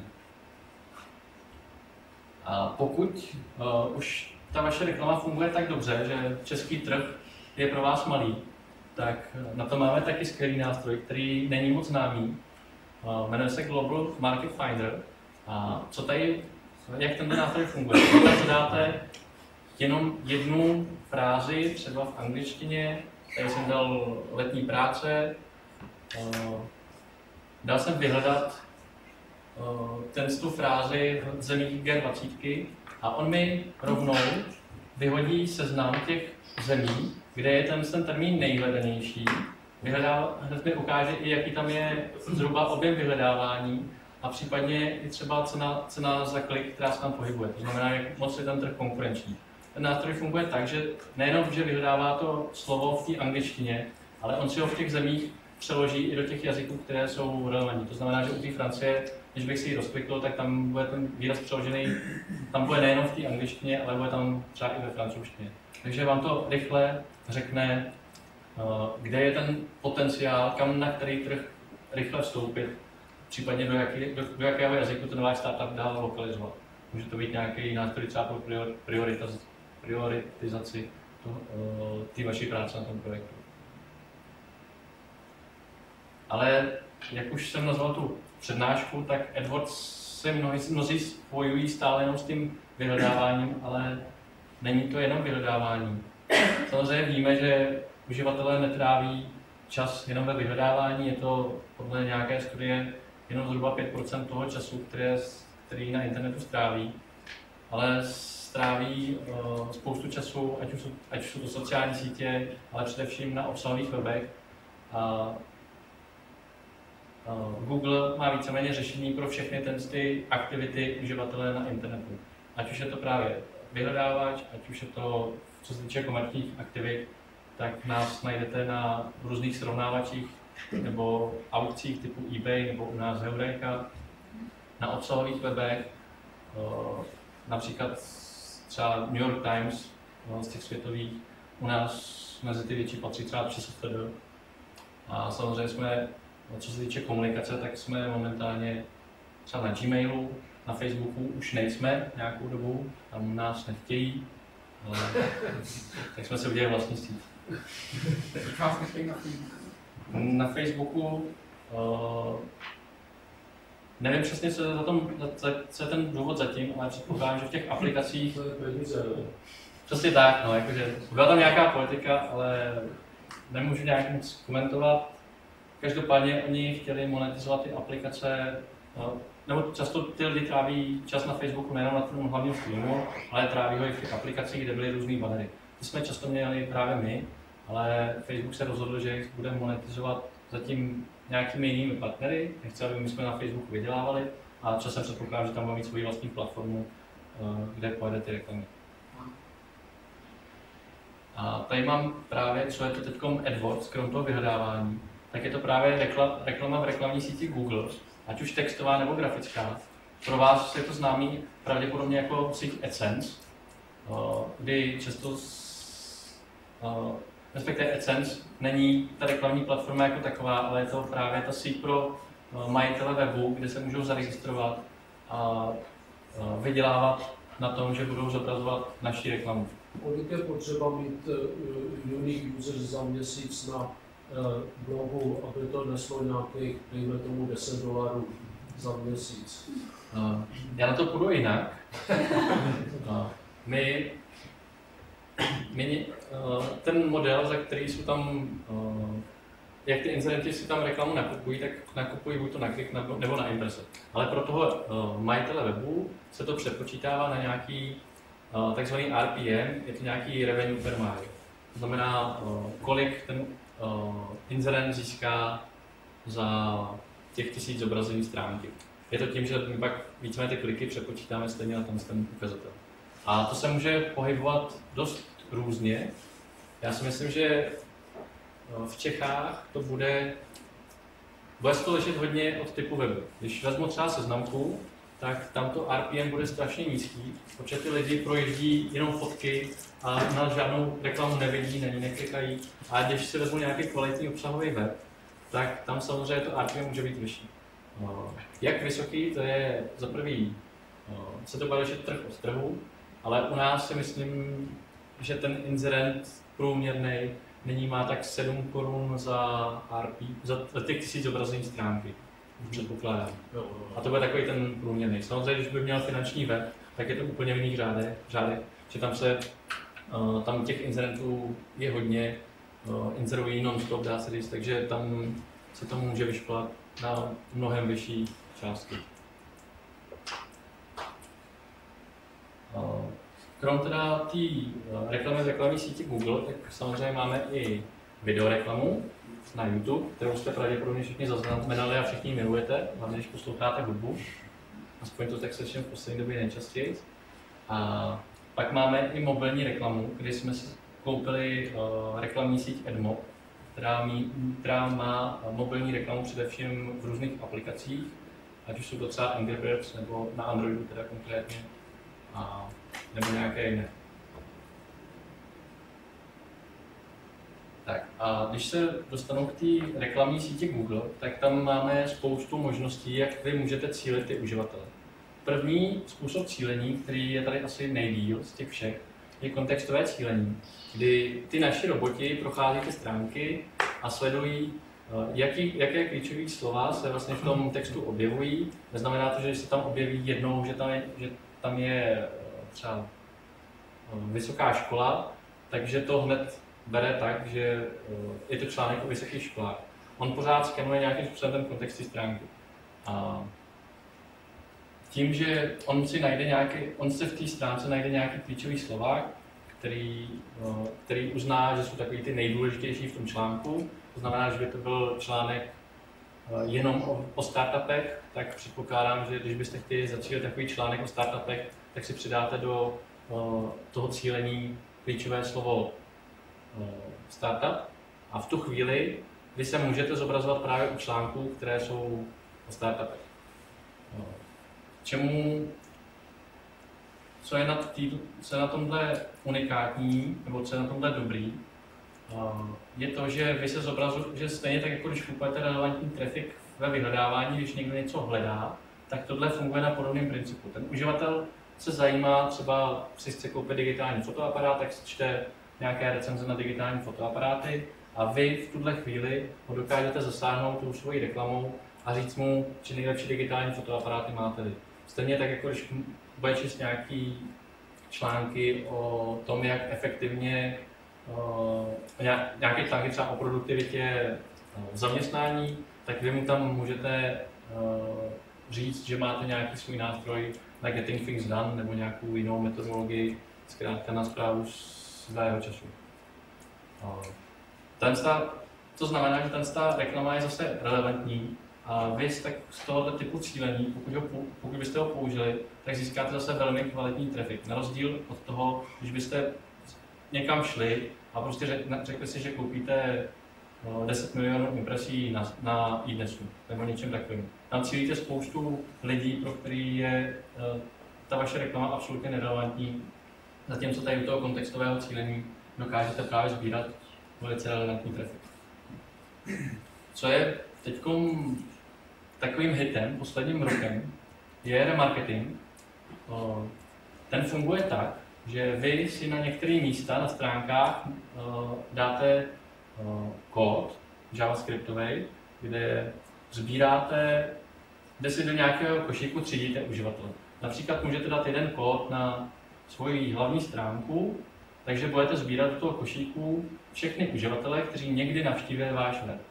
A pokud uh, už ta vaše reklama funguje tak dobře, že český trh je pro vás malý, tak na to máme taky skvělý nástroj, který není moc známý. Uh, jmenuje se Global Market Finder. A co tady, jak ten nástroj funguje? Když zadáte jenom jednu frázi, třeba v angličtině, tady jsem dal letní práce, uh, dal jsem vyhledat uh, ten tu frázi v zemích G dvacet a on mi rovnou vyhodí seznam těch zemí, kde je ten, ten termín nejhledanější. Vyhledá, hned mi ukáže i, jaký tam je zhruba objem vyhledávání a případně i třeba cena, cena za klik, která se tam pohybuje. To znamená, jak moc je ten trh konkurenční. Ten nástroj funguje tak, že nejenom, že vyhledává to slovo v té angličtině, ale on si ho v těch zemích přeloží i do těch jazyků, které jsou relevantní. To znamená, že u té Francie, když bych si ji rozklikl, tak tam bude ten výraz přeložený, tam bude nejenom v té angličtině, ale bude tam třeba i ve francouzštině. Takže vám to rychle řekne, kde je ten potenciál, kam na který trh rychle vstoupit, případně do, jaký, do, do jakého jazyku ten váš startup dá lokalizovat. Může to být nějaký nástroj třeba pro prioritizaci, prioritizaci té vaší práce na tom projektu. Ale jak už jsem nazval tu přednášku, tak AdWords se mnozí, mnozí spojují stále jenom s tím vyhledáváním, ale není to jenom vyhledávání. Samozřejmě víme, že uživatelé netráví čas jenom ve vyhledávání, je to podle nějaké studie jenom zhruba pět procent toho času, které, který na internetu stráví, ale stráví uh, spoustu času, ať už, ať už jsou to sociální sítě, ale především na obsahových webech. A, uh, Google má víceméně řešení pro všechny ty aktivity uživatele na internetu. Ať už je to právě vyhledávač, ať už je to, co se týče komerčních aktivit, tak nás najdete na různých srovnávačích nebo aukcích typu eBay nebo u nás Heureka, na obsahových webech, například třeba New York Times z těch světových, u nás mezi ty větší patří třeba ČSFD. A samozřejmě jsme, co se týče komunikace, tak jsme momentálně třeba na Gmailu, na Facebooku už nejsme nějakou dobu, tam nás nechtějí, ale tak jsme se udělali vlastní síť. Na Facebooku uh, nevím přesně, co je, za tom, co je ten důvod zatím, ale předpokládám, že v těch aplikacích... Přesně tak, no, jakože byla tam nějaká politika, ale nemůžu nějak moc komentovat. Každopádně oni chtěli monetizovat ty aplikace, no, nebo často ty lidi tráví čas na Facebooku nejenom na tom hlavním streamu, ale tráví ho i v těch aplikacích, kde byly různý bannery. Ty jsme často měli právě my, ale Facebook se rozhodl, že bude monetizovat zatím nějakými jinými partnery. Nechce, aby my jsme na Facebooku vydělávali a časem předpokládám, že tam bude mít svoji vlastní platformu, kde pojede ty reklamy. A tady mám právě, co je to teď AdWords, krom toho vyhledávání, tak je to právě rekla, reklama v reklamní síti Google, ať už textová nebo grafická. Pro vás je to známý pravděpodobně jako síť AdSense, kdy často, respektive AdSense není ta reklamní platforma jako taková, ale je to právě ta síť pro majitele webu, kde se můžou zaregistrovat a vydělávat na tom, že budou zobrazovat naši reklamu. Kolik je potřeba mít uh, unique users za měsíc na uh, blogu, aby to neslo nějakých, dejme tomu, deset dolarů za měsíc? Uh, já na to půjdu jinak. uh, my, my uh, ten model, za který jsou tam, uh, jak ty inzerenti si tam reklamu nakupují, tak nakupují buď to na klik nebo na imprese. Ale pro toho uh, majitele webu se to přepočítává na nějaký uh, takzvaný R P M, je to nějaký revenue per mile. To znamená, uh, kolik ten uh, inzerent získá za těch tisíc zobrazení stránky. Je to tím, že my pak víceméně ty kliky přepočítáme stejně na ten, ten ukazatel. A to se může pohybovat dost různě. Já si myslím, že v Čechách to bude, bude to lišit hodně od typu webu. Když vezmu třeba Seznamku, tak tam to R P M bude strašně nízký, protože ty lidi projíždí jenom fotky a na žádnou reklamu nevidí, na ní neklikají. A když si vezmu nějaký kvalitní obsahový web, tak tam samozřejmě to R P M může být vyšší. Jak vysoký, to je za prvý, se to bude lišit trh od trhu, ale u nás si myslím, že ten inzerent průměrný nyní má tak sedm korun za R P, za těch tisíc zobrazení stránky, předpokládám. A to bude takový ten průměrný. Samozřejmě, když by měl finanční web, tak je to úplně v jiných řádech, řádech že tam se, tam těch inzerentů je hodně, inzerují non-stop, dá se říct, takže tam se to může vyšplat na mnohem vyšší částky. Krom teda té reklamy v reklamní síti Google, tak samozřejmě máme i videoreklamu na YouTube, kterou jste pravděpodobně všichni zaznamenali a všichni milujete, hlavně když posloucháte hudbu. Aspoň to tak slyším v poslední době nejčastěji. A pak máme i mobilní reklamu, kdy jsme si koupili uh, reklamní síť AdMob, která, mý, která má mobilní reklamu především v různých aplikacích, ať už jsou to třeba Angry Birds nebo na Androidu teda konkrétně, a, nebo nějaké jiné. Tak a když se dostanu k té reklamní síti Google, tak tam máme spoustu možností, jak vy můžete cílit ty uživatele. První způsob cílení, který je tady asi nejdýl z těch všech, je kontextové cílení, kdy ty naši roboti prochází ty stránky a sledují, jaký, jaké klíčové slova se vlastně v tom textu objevují. Neznamená to, že se tam objeví jednou, že tam je, že tam je třeba vysoká škola, takže to hned bere tak, že je to článek o vysokých školách. On pořád skenuje nějakým způsobem ten kontext té stránky. A tím, že on si najde nějaký, on se v té stránce najde nějaký klíčový slova, který, který uzná, že jsou takový ty nejdůležitější v tom článku. To znamená, že by to byl článek jenom o, o startupech, tak předpokládám, že když byste chtěli zacílit takový článek o startupech, tak si přidáte do o, toho cílení klíčové slovo o, startup a v tu chvíli vy se můžete zobrazovat právě u článků, které jsou o startupech. O, čemu, co je na, tý, co je na tomhle unikátní, nebo co je na tomhle dobrý, je to, že vy se zobrazujete, že stejně tak, jako když kupujete relevantní trafik ve vyhledávání, když někdo něco hledá, tak tohle funguje na podobném principu. Ten uživatel se zajímá, třeba si chce koupit digitální fotoaparát, tak si čte nějaké recenze na digitální fotoaparáty a vy v tuhle chvíli ho dokážete zasáhnout tou svojí reklamou a říct mu, že nejlepší digitální fotoaparáty máte vy. Stejně tak, jako když bude číst nějaký články o tom, jak efektivně Uh, nějaké články třeba o produktivitě uh, zaměstnání, tak vy mu tam můžete uh, říct, že máte nějaký svůj nástroj na Getting Things Done nebo nějakou jinou metodologii, zkrátka na správu svého času. Uh, tensta, to znamená, že ta reklama je zase relevantní a vy tak z tohoto typu cílení, pokud, ho, pokud byste ho použili, tak získáte zase velmi kvalitní trafik. Na rozdíl od toho, když byste někam šli a prostě řekli si, že koupíte deset milionů impresí na, na iDnesu nebo něčem takovým. Tam cílíte spoustu lidí, pro který je ta vaše reklama absolutně nerelevantní, zatímco tady u toho kontextového cílení dokážete právě sbírat velice relevantní trafik. Co je teď takovým hitem posledním rokem, je remarketing. ten funguje tak, že vy si na některé místa na stránkách uh, dáte uh, kód javascriptový, kde sbíráte, kde si do nějakého košíku třídíte uživatele. Například můžete dát jeden kód na svoji hlavní stránku, takže budete sbírat do toho košíku všechny uživatele, kteří někdy navštívili váš web.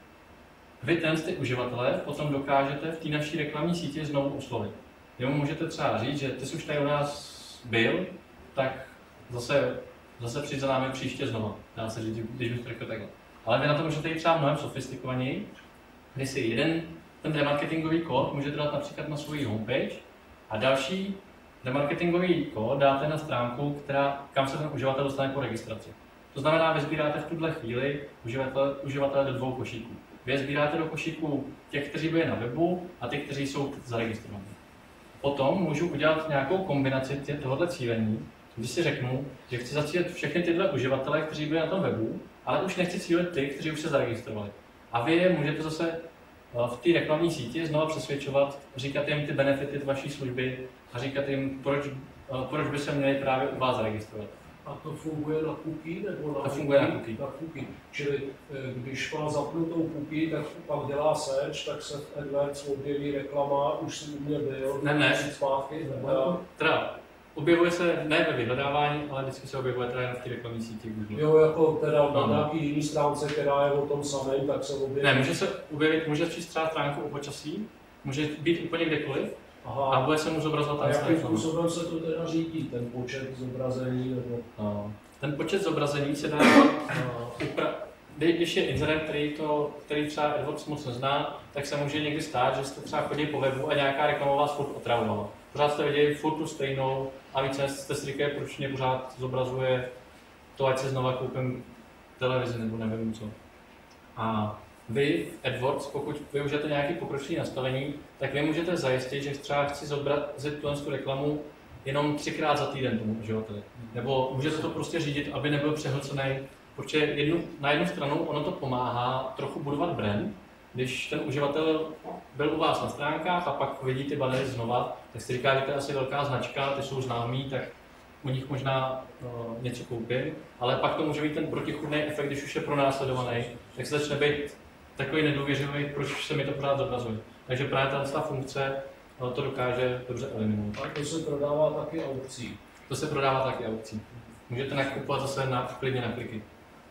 Vy ten ty uživatele potom dokážete v té naší reklamní síti znovu oslovit. Jemu můžete třeba říct, že ty jsi už tady u nás byl, tak zase, zase přijď za námi příště znova. Dá se říct, když bych to řekl takhle. Ale vy na to můžete jít třeba mnohem sofistikovaněji, kdy si jeden ten remarketingový kód můžete dát například na svůj homepage a další remarketingový kód dáte na stránku, která, kam se ten uživatel dostane po registraci. To znamená, vy sbíráte v tuhle chvíli uživatele, uživatele do dvou košíků. Vy je sbíráte do košíků těch, kteří byli na webu a těch, kteří jsou zaregistrovaní. Potom můžu udělat nějakou kombinaci tohoto cílení, když si řeknu, že chci zacílit všechny tyhle uživatele, kteří byli na tom webu, ale už nechci cílit ty, kteří už se zaregistrovali. A vy je můžete zase v té reklamní síti znovu přesvědčovat, říkat jim ty benefity vaší služby a říkat jim, proč, proč by se měli právě u vás zaregistrovat. A to funguje na cookie nebo na To funguje na cookie. Na cookie. Čili když má zapnutou cookie, tak pak dělá search, tak se v AdWords objeví reklama, už si u mě byl, ne, ne. zpátky. Uh, teda, objevuje se ne ve vyhledávání, ale vždycky se objevuje teda jen v té reklamní síti Google. Jo, jako teda no, na nějaký jiný stránce, která je o tom samém, tak se objeví. Ne, může se objevit, může číst třeba stránku o počasí, může být úplně kdekoliv. Aha. A bude se mu zobrazovat a jakým reklama. způsobem se to teda řídí, ten počet zobrazení? Nebo... No. Ten počet zobrazení se dá uh, upra- Když je inzerent, který, to, který třeba AdWords moc nezná, tak se může někdy stát, že jste třeba chodí po webu a nějaká reklama vás furt otravovala. Pořád jste viděli furt tu stejnou a více jste si říkali, proč mě pořád zobrazuje to, ať si znova koupím televizi nebo nevím co. A vy, AdWords, pokud využijete nějaké pokročilé nastavení, tak vy můžete zajistit, že třeba chci zobrazit tu reklamu jenom třikrát za týden tomu uživateli. Nebo můžete to prostě řídit, aby nebyl přehlcený, protože jednu, na jednu stranu ono to pomáhá trochu budovat brand. Když ten uživatel byl u vás na stránkách a pak vidí ty banery znova, tak si říká, že to je asi velká značka, ty jsou známí, tak u nich možná uh, něco koupím, ale pak to může být ten protichůdný efekt, když už je pronásledovaný, tak se začne být takový nedůvěřivý, proč se mi to pořád zobrazuje. Takže právě ta funkce uh, to dokáže dobře eliminovat. A to se prodává taky aukcí. To se prodává taky aukcí. Můžete nakupovat zase na, klidně na kliky.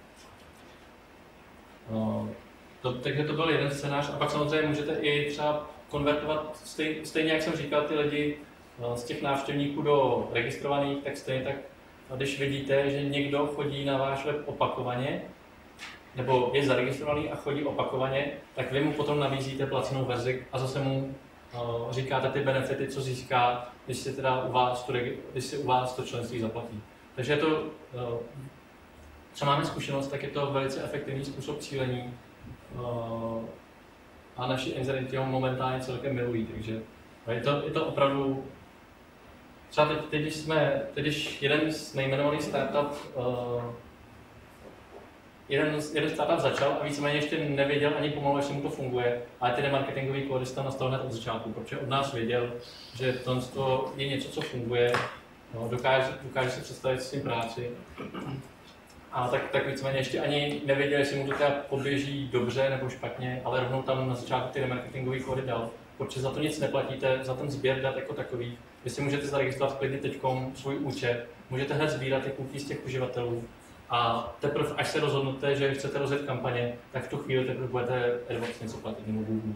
Uh, to, takže to byl jeden scénář a pak samozřejmě můžete i třeba konvertovat, stej, stejně jak jsem říkal, ty lidi uh, z těch návštěvníků do registrovaných, tak stejně tak, když vidíte, že někdo chodí na váš web opakovaně, nebo je zaregistrovaný a chodí opakovaně, tak vy mu potom nabízíte placenou verzi a zase mu uh, říkáte ty benefity, co získá, když si, teda u vás to, když si u vás to členství zaplatí. Takže je to, uh, co máme zkušenost, tak je to velice efektivní způsob cílení uh, a naši inzerenti ho momentálně celkem milují, takže je to, je to opravdu, třeba teď, teď, když jsme, teď, když jeden z nejmenovaných startup, uh, jeden, jeden startup začal a víceméně ještě nevěděl ani pomalu, jestli mu to funguje, ale ty marketingový kódy se tam nastavil hned od začátku, protože od nás věděl, že to je něco, co funguje, no, dokáže, dokáže si představit s tím práci. A tak, tak víceméně ještě ani nevěděl, jestli mu to teda poběží dobře nebo špatně, ale rovnou tam na začátku ty remarketingové kódy dal, protože za to nic neplatíte, za ten sběr dat jako takový. Vy si můžete zaregistrovat klidně teďkom svůj účet, můžete hned sbírat ty cookies z těch uživatelů a teprve až se rozhodnete, že chcete rozjet kampaně, tak v tu chvíli teprve budete AdWords něco platit nebo Google.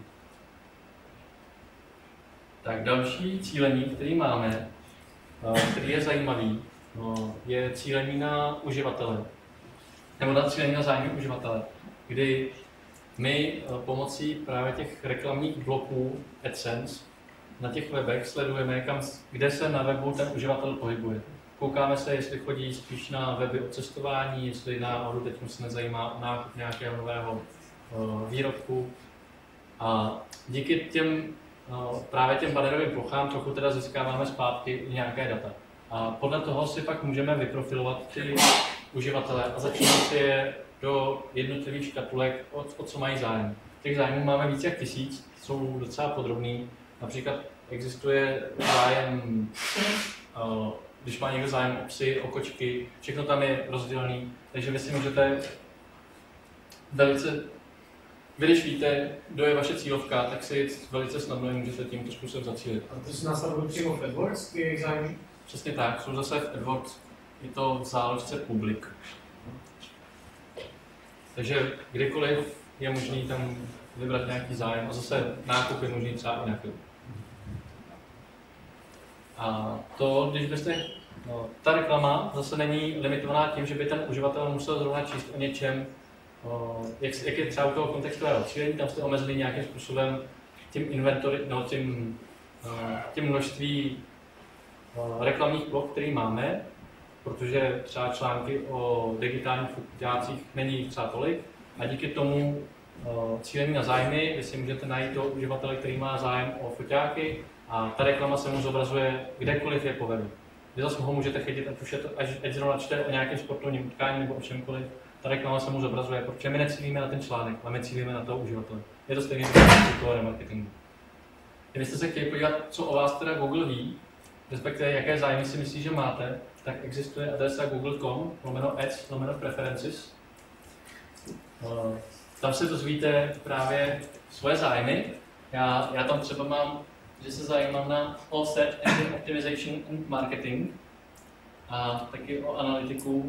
Tak další cílení, který máme, který je zajímavý, je cílení na uživatele, nebo na cílení na zájmy uživatele, kdy my pomocí právě těch reklamních bloků AdSense na těch webech sledujeme, kam, kde se na webu ten uživatel pohybuje. Koukáme se, jestli chodí spíš na weby o cestování, jestli náhodou teď se nezajímá o nákup nějakého nového uh, výrobku. A díky těm uh, právě těm bannerovým plochám trochu teda získáváme zpátky nějaké data. A podle toho si pak můžeme vyprofilovat ty uživatele a začínat si je do jednotlivých škatulek, o, o co mají zájem. Těch zájmů máme více jak tisíc, jsou docela podrobný. Například existuje zájem uh, když má někdo zájem o psy, o kočky, všechno tam je rozdělené, takže vy si můžete velice, vy když víte, kdo je vaše cílovka, tak si velice snadno můžete tímto způsobem zacílit. A to se nastavují přímo v AdWords, ty jejich zájmy? Přesně tak, jsou zase v AdWords, je to v záložce Public. Takže kdykoliv je možný tam vybrat nějaký zájem a zase nákup je možný třeba i na chvíli. A to, když byste, no, ta reklama zase není limitovaná tím, že by ten uživatel musel zrovna číst o něčem, o, jak, jak je třeba u toho kontextového cílení, tam jste omezili nějakým způsobem tím inventory, no, tím, tím množství o, reklamních bloků, který máme, protože třeba články o digitálních foťácích není jich třeba tolik a díky tomu o, cílení na zájmy, vy si můžete najít toho uživatele, který má zájem o foťáky a ta reklama se mu zobrazuje kdekoliv je povede. Vy zase ho můžete chytit, ať už je to, až, ať zrovna čte o nějakém sportovním utkání nebo o čemkoliv, ta reklama se mu zobrazuje, protože my necílíme na ten článek, ale my cílíme na toho uživatele. Je to stejné jako remarketingu. Kdybyste se chtěli podívat, co o vás teda Google ví, respektive jaké zájmy si myslí, že máte, tak existuje adresa google tečka com lomeno ads lomeno preferences. Tam se dozvíte právě svoje zájmy. Já, já tam třeba mám, že se zajímám na All Search Engine Optimization and Marketing a taky o analytiku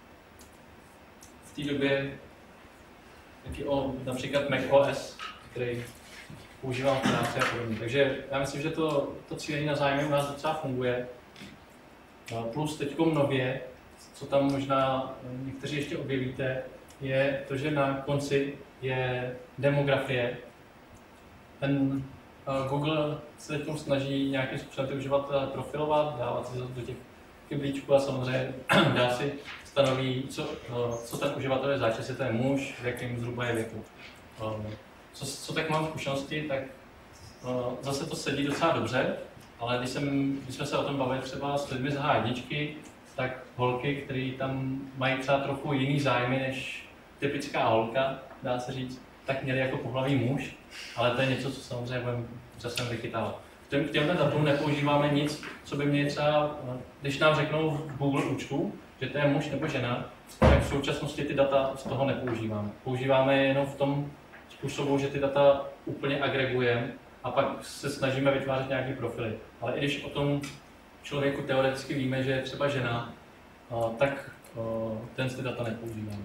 v té době, taky o například macOS, který používám v práci a podobně. Takže já myslím, že to, to cílení na zájmy u nás docela funguje. Plus teďkom nově, co tam možná někteří ještě objevíte, je to, že na konci je demografie. Ten Google se teď snaží nějakým způsobem ty uživatele profilovat, dávat si do těch kyblíčků a samozřejmě dá si stanoví, co, co ten uživatel je zač, jestli to je muž, v jakém zhruba je věku. Co, co tak mám zkušenosti, tak zase to sedí docela dobře, ale když, jsem, když jsme se o tom bavili třeba s lidmi z há jedna, tak holky, které tam mají třeba trochu jiný zájmy než typická holka, dá se říct, tak měli jako pohlaví muž, ale to je něco, co samozřejmě budeme časem vychytávat. K těmhle datům nepoužíváme nic, co by mě třeba, když nám řeknou v Google účtu, že to je muž nebo žena, tak v současnosti ty data z toho nepoužíváme. Používáme je jenom v tom způsobu, že ty data úplně agregujeme a pak se snažíme vytvářet nějaké profily. Ale i když o tom člověku teoreticky víme, že je třeba žena, tak ten ty data nepoužíváme.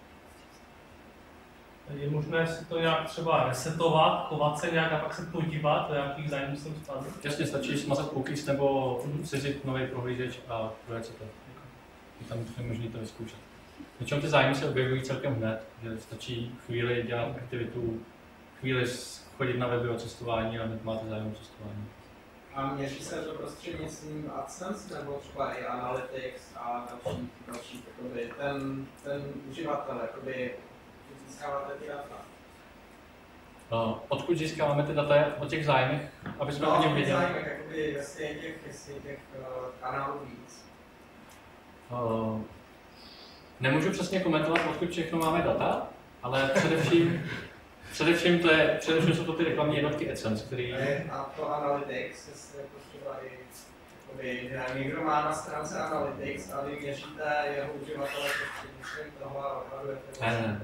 Je možné si to nějak třeba resetovat, chovat se nějak a pak se podívat, do jakých zájmů jsem spadl? Jasně, stačí smazat cookies nebo seřit nový prohlížeč a projet se to. Tam je možné to vyzkoušet. Většinou ty zájmy se objevují celkem hned, že stačí chvíli dělat aktivitu, chvíli chodit na weby o cestování a hned máte zájem o cestování. A měří se to prostřednictvím AdSense nebo třeba i Analytics a další, další jakoby, ten, ten uživatel, jakoby, získáváte ty data? No, odkud získáváme ty data o těch zájmech, aby jsme no, o něm věděli? zájmech, jakoby, jestli je těch, jestli je těch uh, kanálů víc. Uh, nemůžu přesně komentovat, odkud všechno máme data, ale především, především, to je, především jsou to ty reklamní jednotky AdSense, který... A to Analytics, jestli jako třeba i jakoby, že někdo má na stránce Analytics a vy měříte jeho uživatele prostřednictvím toho a odhadujete. Ne, ne.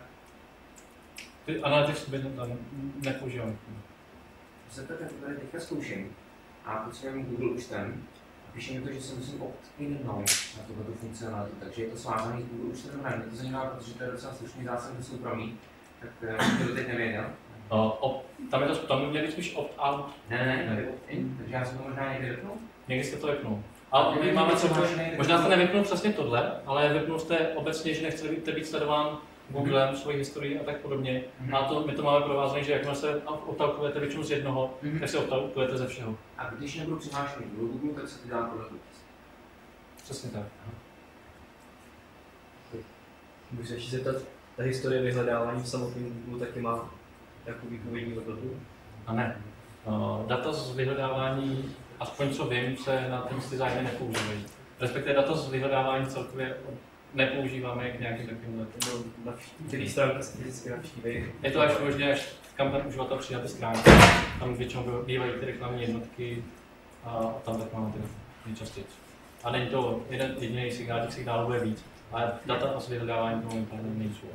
Ty Analytics by tam nepoužívám. Zeptat, jak to tady teďka zkouším a potřebuji Google účtem a píše mi to, že se musím opt-in na tuto funkcionalitu, takže je to svázaný s Google účtem hned. Mě to zajímá, protože to je docela slušný zásah do soukromí, tak to teď nevěděl. No, op, tam je to, tam by měl být spíš opt-out. Ne, ne, ne, tady opt-in, takže já jsem to možná někdy vypnul. Někdy jste to vypnul. A my máme třeba, možná jste nevypnul přesně tohle, ale vypnul jste obecně, že nechcete být sledován Googlem, svojí historii a tak podobně. Mm-hmm. A to, my to máme provázané, že jakmile se odtalkujete většinou z jednoho, mm-hmm. tak se odtalkujete ze všeho. A když nebudu přihlášený do Google, tak se to dělá podle cookies. Přesně tak. Můžu se ještě zeptat, ta historie vyhledávání v samotném Google taky má nějakou výpovědní hodnotu? A ne. Uh, data z vyhledávání, aspoň co vím, se na ten ty zájmy nepoužívají. Respektive data z vyhledávání celkově nepoužíváme k nějakým takovým letům. Na který stránky se vždycky navštíví? Je to až možně, až kam ten uživatel přijde ty stránky. Tam většinou bývají ty reklamní jednotky a tam tak máme ty nejčastěji. A není to jeden jediný signál, těch signálů bude víc. Ale data asi vyhledávání tomu momentálně nejsou.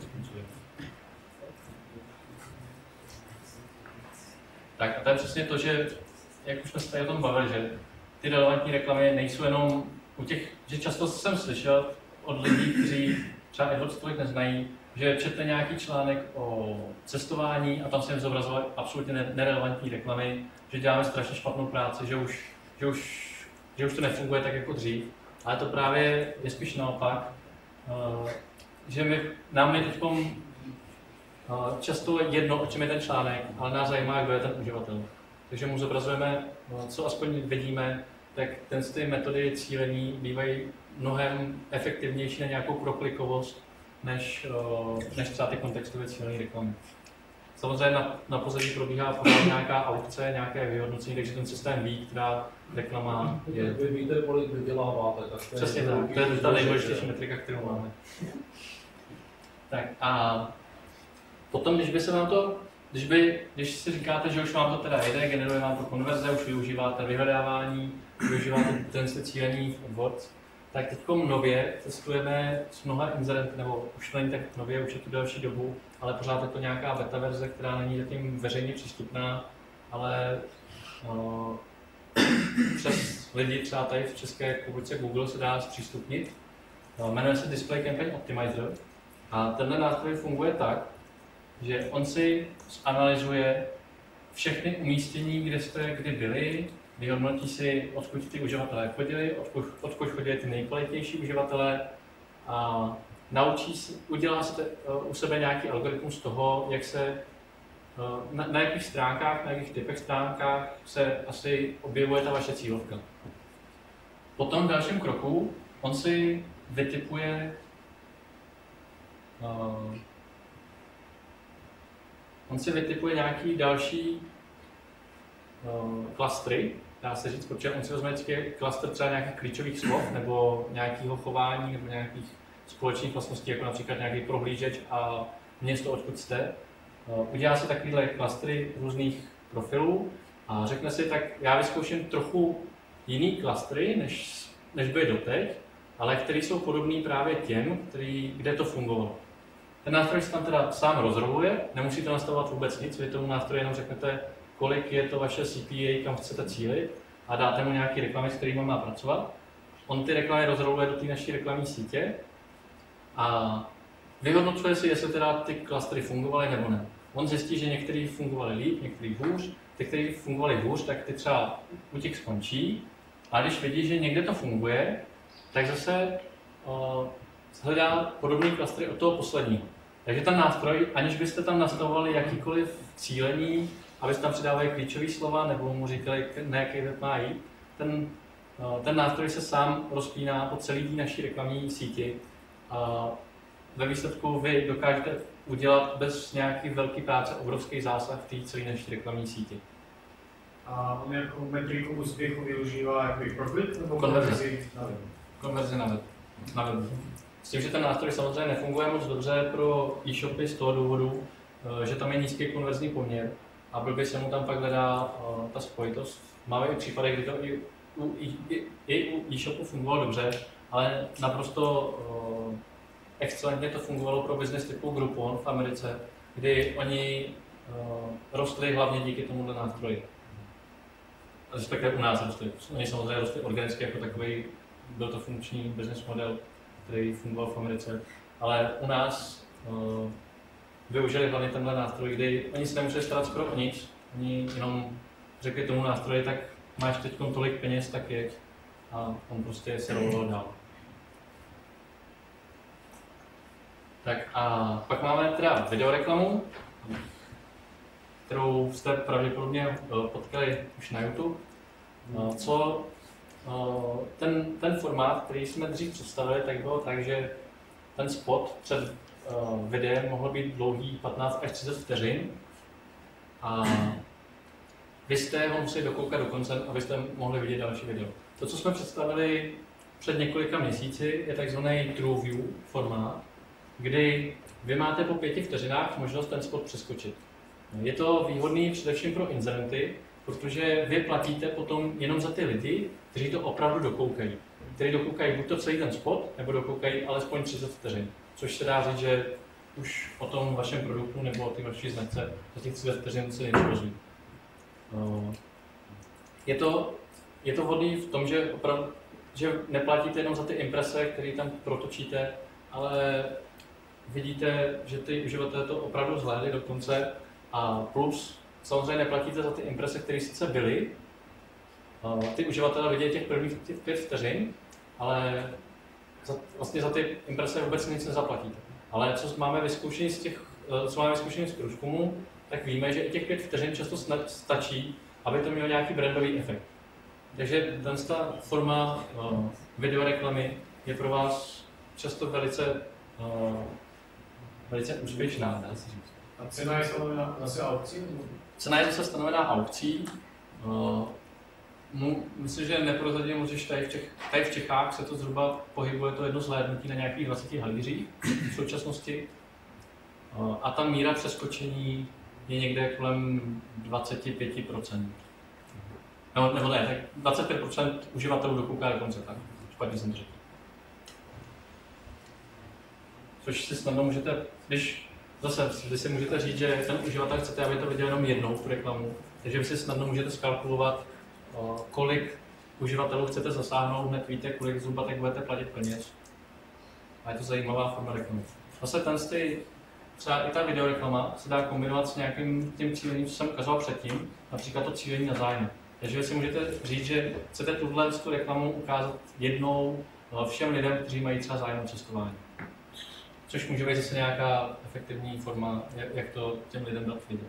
Tak a to je přesně to, že, jak už jsme se tady o tom bavili, že ty relevantní reklamy nejsou jenom u těch, že často jsem slyšel od lidí, kteří třeba AdWords tolik neznají, že četli nějaký článek o cestování a tam se jim zobrazovali absolutně nerelevantní reklamy, že děláme strašně špatnou práci, že už, že už, že už to nefunguje tak jako dřív. Ale to právě je spíš naopak, že my, nám je teď často jedno, o čem je ten článek, ale nás zajímá, kdo je ten uživatel. Takže mu zobrazujeme, co aspoň vidíme, tak ten ty metody cílení bývají mnohem efektivnější na nějakou proklikovost, než, než třeba ty kontextově cílené reklamy. Samozřejmě na, na pozadí probíhá pořád nějaká aukce, nějaké vyhodnocení, takže ten systém ví, která reklama je. Vy víte, kolik vyděláváte, tak to je... Přesně tak, to je ta nejdůležitější metrika, kterou máme. Tak a potom, když by se vám to, když, by, když si říkáte, že už vám to teda jede, generuje vám to konverze, už využíváte vyhledávání, využíváte ten cílení v AdWords, tak teď nově testujeme s mnoha inzerenty, nebo už není tak nově, už je tu delší dobu, ale pořád je to nějaká beta verze, která není zatím veřejně přístupná, ale no, přes lidi třeba tady v České republice Google se dá zpřístupnit. No, jmenuje se Display Campaign Optimizer a tenhle nástroj funguje tak, že on si analyzuje všechny umístění, kde jste kdy byli, vyhodnotí si, odkud ty uživatelé chodili, odkud, odkud chodili ty nejkvalitnější uživatelé a naučí si, udělá si u sebe nějaký algoritmus toho, jak se, na, na jakých stránkách, na jakých typech stránkách se asi objevuje ta vaše cílovka. Potom v dalším kroku on si vytipuje uh, on si vytipuje nějaký další uh, klastry, dá se říct, protože on si vezme vždycky klastr třeba nějakých klíčových slov nebo nějakého chování nebo nějakých společných vlastností, jako například nějaký prohlížeč a město, odkud jste. Udělá si takovýhle klastry různých profilů a řekne si, tak já vyzkouším trochu jiný klastry, než, než byly doteď, ale který jsou podobný právě těm, který, kde to fungovalo. Ten nástroj se tam teda sám rozroluje, nemusíte nastavovat vůbec nic, vy tomu nástroji jenom řeknete, kolik je to vaše C P A, kam chcete cílit a dáte mu nějaký reklamy, s kterými má pracovat. On ty reklamy rozroluje do té naší reklamní sítě a vyhodnocuje si, jestli teda ty klastry fungovaly nebo ne. On zjistí, že některý fungovaly líp, některý hůř, ty, které fungovaly hůř, tak ty třeba u těch skončí. A když vidí, že někde to funguje, tak zase uh, hledá podobný klastry od toho posledního. Takže ten nástroj, aniž byste tam nastavovali jakýkoliv cílení, abyste tam přidávali klíčové slova nebo mu říkali, na jaký web má jít, ten, uh, ten nástroj se sám rozpíná po celé té naší reklamní síti. A ve výsledku vy dokážete udělat bez nějaký velký práce obrovský zásah v té celé naší reklamní síti. A on jako metriku úspěchu využívá jako pro klik nebo konverzi na web? Konverzi na web. Na web. S tím, že ten nástroj samozřejmě nefunguje moc dobře pro e-shopy z toho důvodu, že tam je nízký konverzní poměr a blbě se mu tam pak hledá ta spojitost. Máme i případy, kdy to i u, i, i u e-shopu fungovalo dobře, ale naprosto uh, excelentně to fungovalo pro business typu Groupon v Americe, kdy oni uh, rostli hlavně díky tomuto nástroji. Respektive u nás rostli. Oni samozřejmě rostli organicky jako takový, byl to funkční business model, který fungoval v Americe, ale u nás uh, využili hlavně tenhle nástroj, kdy oni se nemuseli starat skoro o nic, oni jenom řekli tomu nástroji, tak máš teď tolik peněz, tak jeď. A on prostě se roloval dál. Tak a pak máme teda videoreklamu, kterou jste pravděpodobně potkali už na YouTube. Co ten, ten formát, který jsme dřív představili, tak bylo tak, že ten spot před videem mohl být dlouhý patnáct až třicet vteřin a vy jste ho museli dokoukat do konce, abyste mohli vidět další video. To, co jsme představili před několika měsíci, je takzvaný True View formát, kdy vy máte po pěti vteřinách možnost ten spot přeskočit. Je to výhodný především pro inzerenty, protože vy platíte potom jenom za ty lidi, kteří to opravdu dokoukají. který dokoukají buď to celý ten spot, nebo dokoukají alespoň třicet vteřin. Což se dá říct, že už o tom vašem produktu nebo o té vaší značce za těch třicet vteřin se něco dozví. Je to, je to vhodné v tom, že, opravdu, že neplatíte jenom za ty imprese, které tam protočíte, ale vidíte, že ty uživatelé to opravdu zvládli do konce a plus samozřejmě neplatíte za ty imprese, které sice byly. Ty uživatelé vidějí těch prvních těch pět vteřin, ale za, vlastně za ty imprese vůbec nic nezaplatíte. Ale co máme vyzkoušení z těch, co máme vyzkoušení z průzkumu, tak víme, že i těch pět vteřin často stačí, aby to mělo nějaký brandový efekt. Takže ta forma uh, videoreklamy je pro vás často velice, uh, velice úspěšná. A cena je stanovená zase aukcí? Cena je zase stanovená aukcí. Uh, myslím, že neprozradím, že tady v, Čech, tady v Čechách se to zhruba pohybuje to jedno zhlédnutí na nějakých dvaceti halířích v současnosti. Uh, a ta míra přeskočení je někde kolem dvacet pět procent. No, nebo ne, tak dvacet pět procent uživatelů dokouká dokonce, tak špatně jsem řekl. Což si snadno můžete, když zase, když si můžete říct, že ten uživatel chcete, aby to viděl jenom jednou tu reklamu, takže vy si snadno můžete skalkulovat, kolik uživatelů chcete zasáhnout, hned víte, kolik zhruba tak budete platit peněz. A je to zajímavá forma reklamy. Zase ten stej, třeba i ta videoreklama se dá kombinovat s nějakým tím cílením, co jsem ukazoval předtím, například to cílení na zájem. Takže vy si můžete říct, že chcete tuhle tu reklamu ukázat jednou všem lidem, kteří mají třeba zájem o cestování. Což může být zase nějaká efektivní forma, jak to těm lidem dát vidět.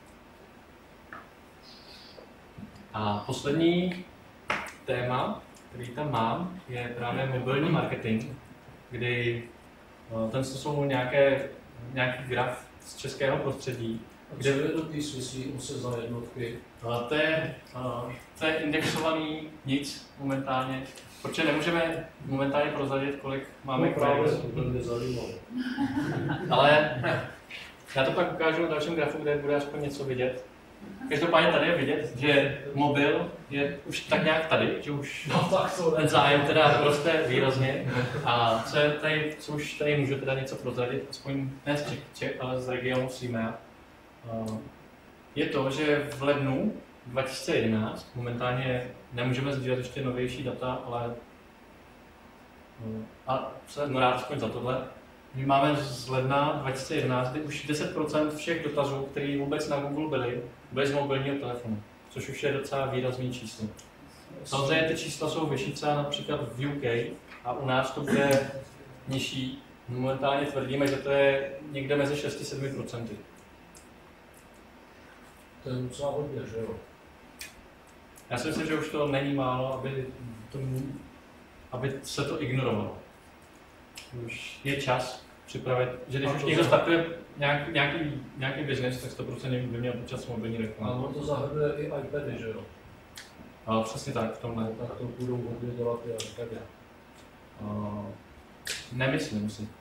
A poslední téma, který tam mám, je právě mobilní marketing, kdy ten jsou nějaké, nějaký graf z českého prostředí. Kde je to ty svislí se za jednotky? To je, to je indexovaný nic momentálně, protože nemůžeme momentálně prozradit, kolik máme no, právě, to by mě zajímalo. Ale já to pak ukážu na dalším grafu, kde bude aspoň něco vidět. Každopádně tady je vidět, že mobil je už tak nějak tady, že už no, tak to ten zájem teda roste výrazně. A co, je tady, co už tady můžu teda něco prozradit, aspoň ne z Čech, Čech ale z regionu Sýmea, je to, že v lednu dva tisíce jedenáct, momentálně nemůžeme sdílet ještě novější data, ale a jsem rád aspoň za tohle. My máme z ledna dva tisíce jedenáct, kdy už deset procent všech dotazů, které vůbec na Google byly, byly z mobilního telefonu, což už je docela výrazný číslo. Samozřejmě ty čísla jsou vyšší třeba například v U K a u nás to bude nižší. Momentálně tvrdíme, že to je někde mezi šest až sedm procent. To je docela hodně, že jo? Já si myslím, že už to není málo, aby, to, aby se to ignorovalo. Už je čas připravit, že když už někdo startuje nějaký, nějaký, nějaký biznes, tak sto procent by měl počas mobilní reklamy. Ale on to zahrnuje i iPady, že jo? Ale přesně tak, v tomhle. Tak to budou hodně dělat i iPady. Uh, nemyslím si.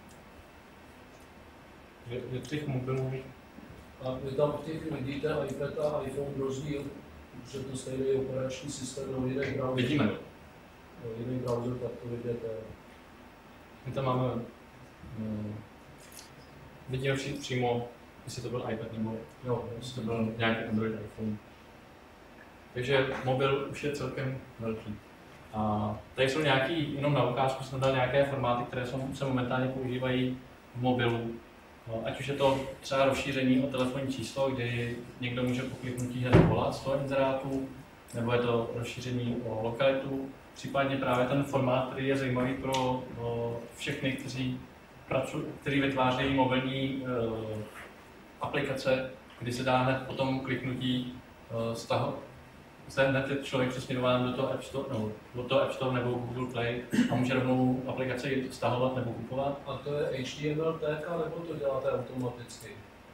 Že, že těch mobilů... A vy tam v těch vidíte iPad a iPhone rozdíl, že to stejný operační systém, no jiný browser. Vidíme. No, jiný browser, tak to vidíte. My tam máme... Uh, vidíme při, přímo, jestli to byl iPad nebo jo, jestli to byl nějaký Android iPhone. Takže mobil už je celkem velký. A tady jsou nějaký, jenom na ukázku jsem dal nějaké formáty, které jsou, se momentálně používají v mobilu. No, ať už je to třeba rozšíření o telefonní číslo, kdy někdo může po kliknutí hned volat z toho inzerátu, nebo je to rozšíření o lokalitu, případně právě ten formát, který je zajímavý pro o, všechny, kteří, pracují, kteří vytvářejí mobilní o, aplikace, kdy se dá hned po tom kliknutí stahovat. Hned je člověk přesměrován do toho App Store, no, do toho App Store nebo Google Play a může rovnou aplikaci stahovat nebo kupovat. A to je H T M L tag, nebo to děláte automaticky?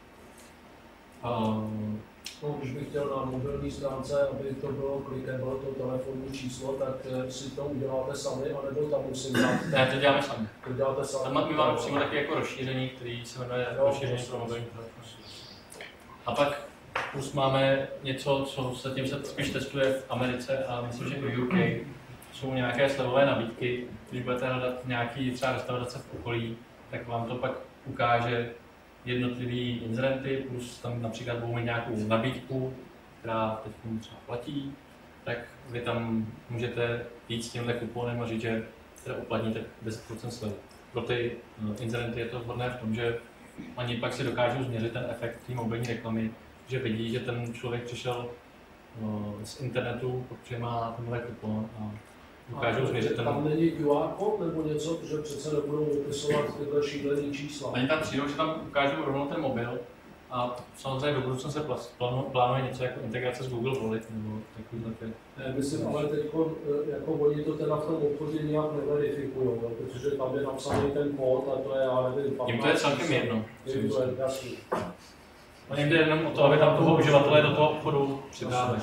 Um, no, když bych chtěl na mobilní stránce, aby to bylo clickable, to telefonní číslo, tak si to uděláte sami, anebo tam musím dát? Ne, to děláme sami. To děláte sami. Tam my máme přímo taky jako rozšíření, který se jmenuje jo, rozšíření pro mobilní telefon. A pak plus máme něco, co se tím se spíš testuje v Americe a myslím, že i v U K, jsou nějaké slevové nabídky. Když budete hledat nějaký třeba restaurace v okolí, tak vám to pak ukáže jednotlivý inzerenty, plus tam například budou mít nějakou nabídku, která teď třeba platí, tak vy tam můžete jít s tímhle kuponem a říct, že teda uplatníte deset procent slevu. Pro ty no, inzerenty je to vhodné v tom, že oni pak si dokážou změřit ten efekt té mobilní reklamy, že vidí, že ten člověk přišel no, z internetu, protože má tenhle kupon a dokážou změřit ten... Tam není Q R kód nebo něco, že přece nebudou vypisovat tyhle šílený čísla. Oni tam přijdou, že tam ukážou rovnou ten mobil a samozřejmě do budoucna se plánuje něco jako integrace s Google Wallet nebo takovýhle ty. Ne, myslím, ale teď jako oni to teda v tom obchodě nějak neverifikují, protože tam je napsaný ten kód a to je, já nevím, Jim to je celkem jedno. Jim to je jasný. A někde jenom o to, aby tam toho uživatele do toho obchodu přidávali.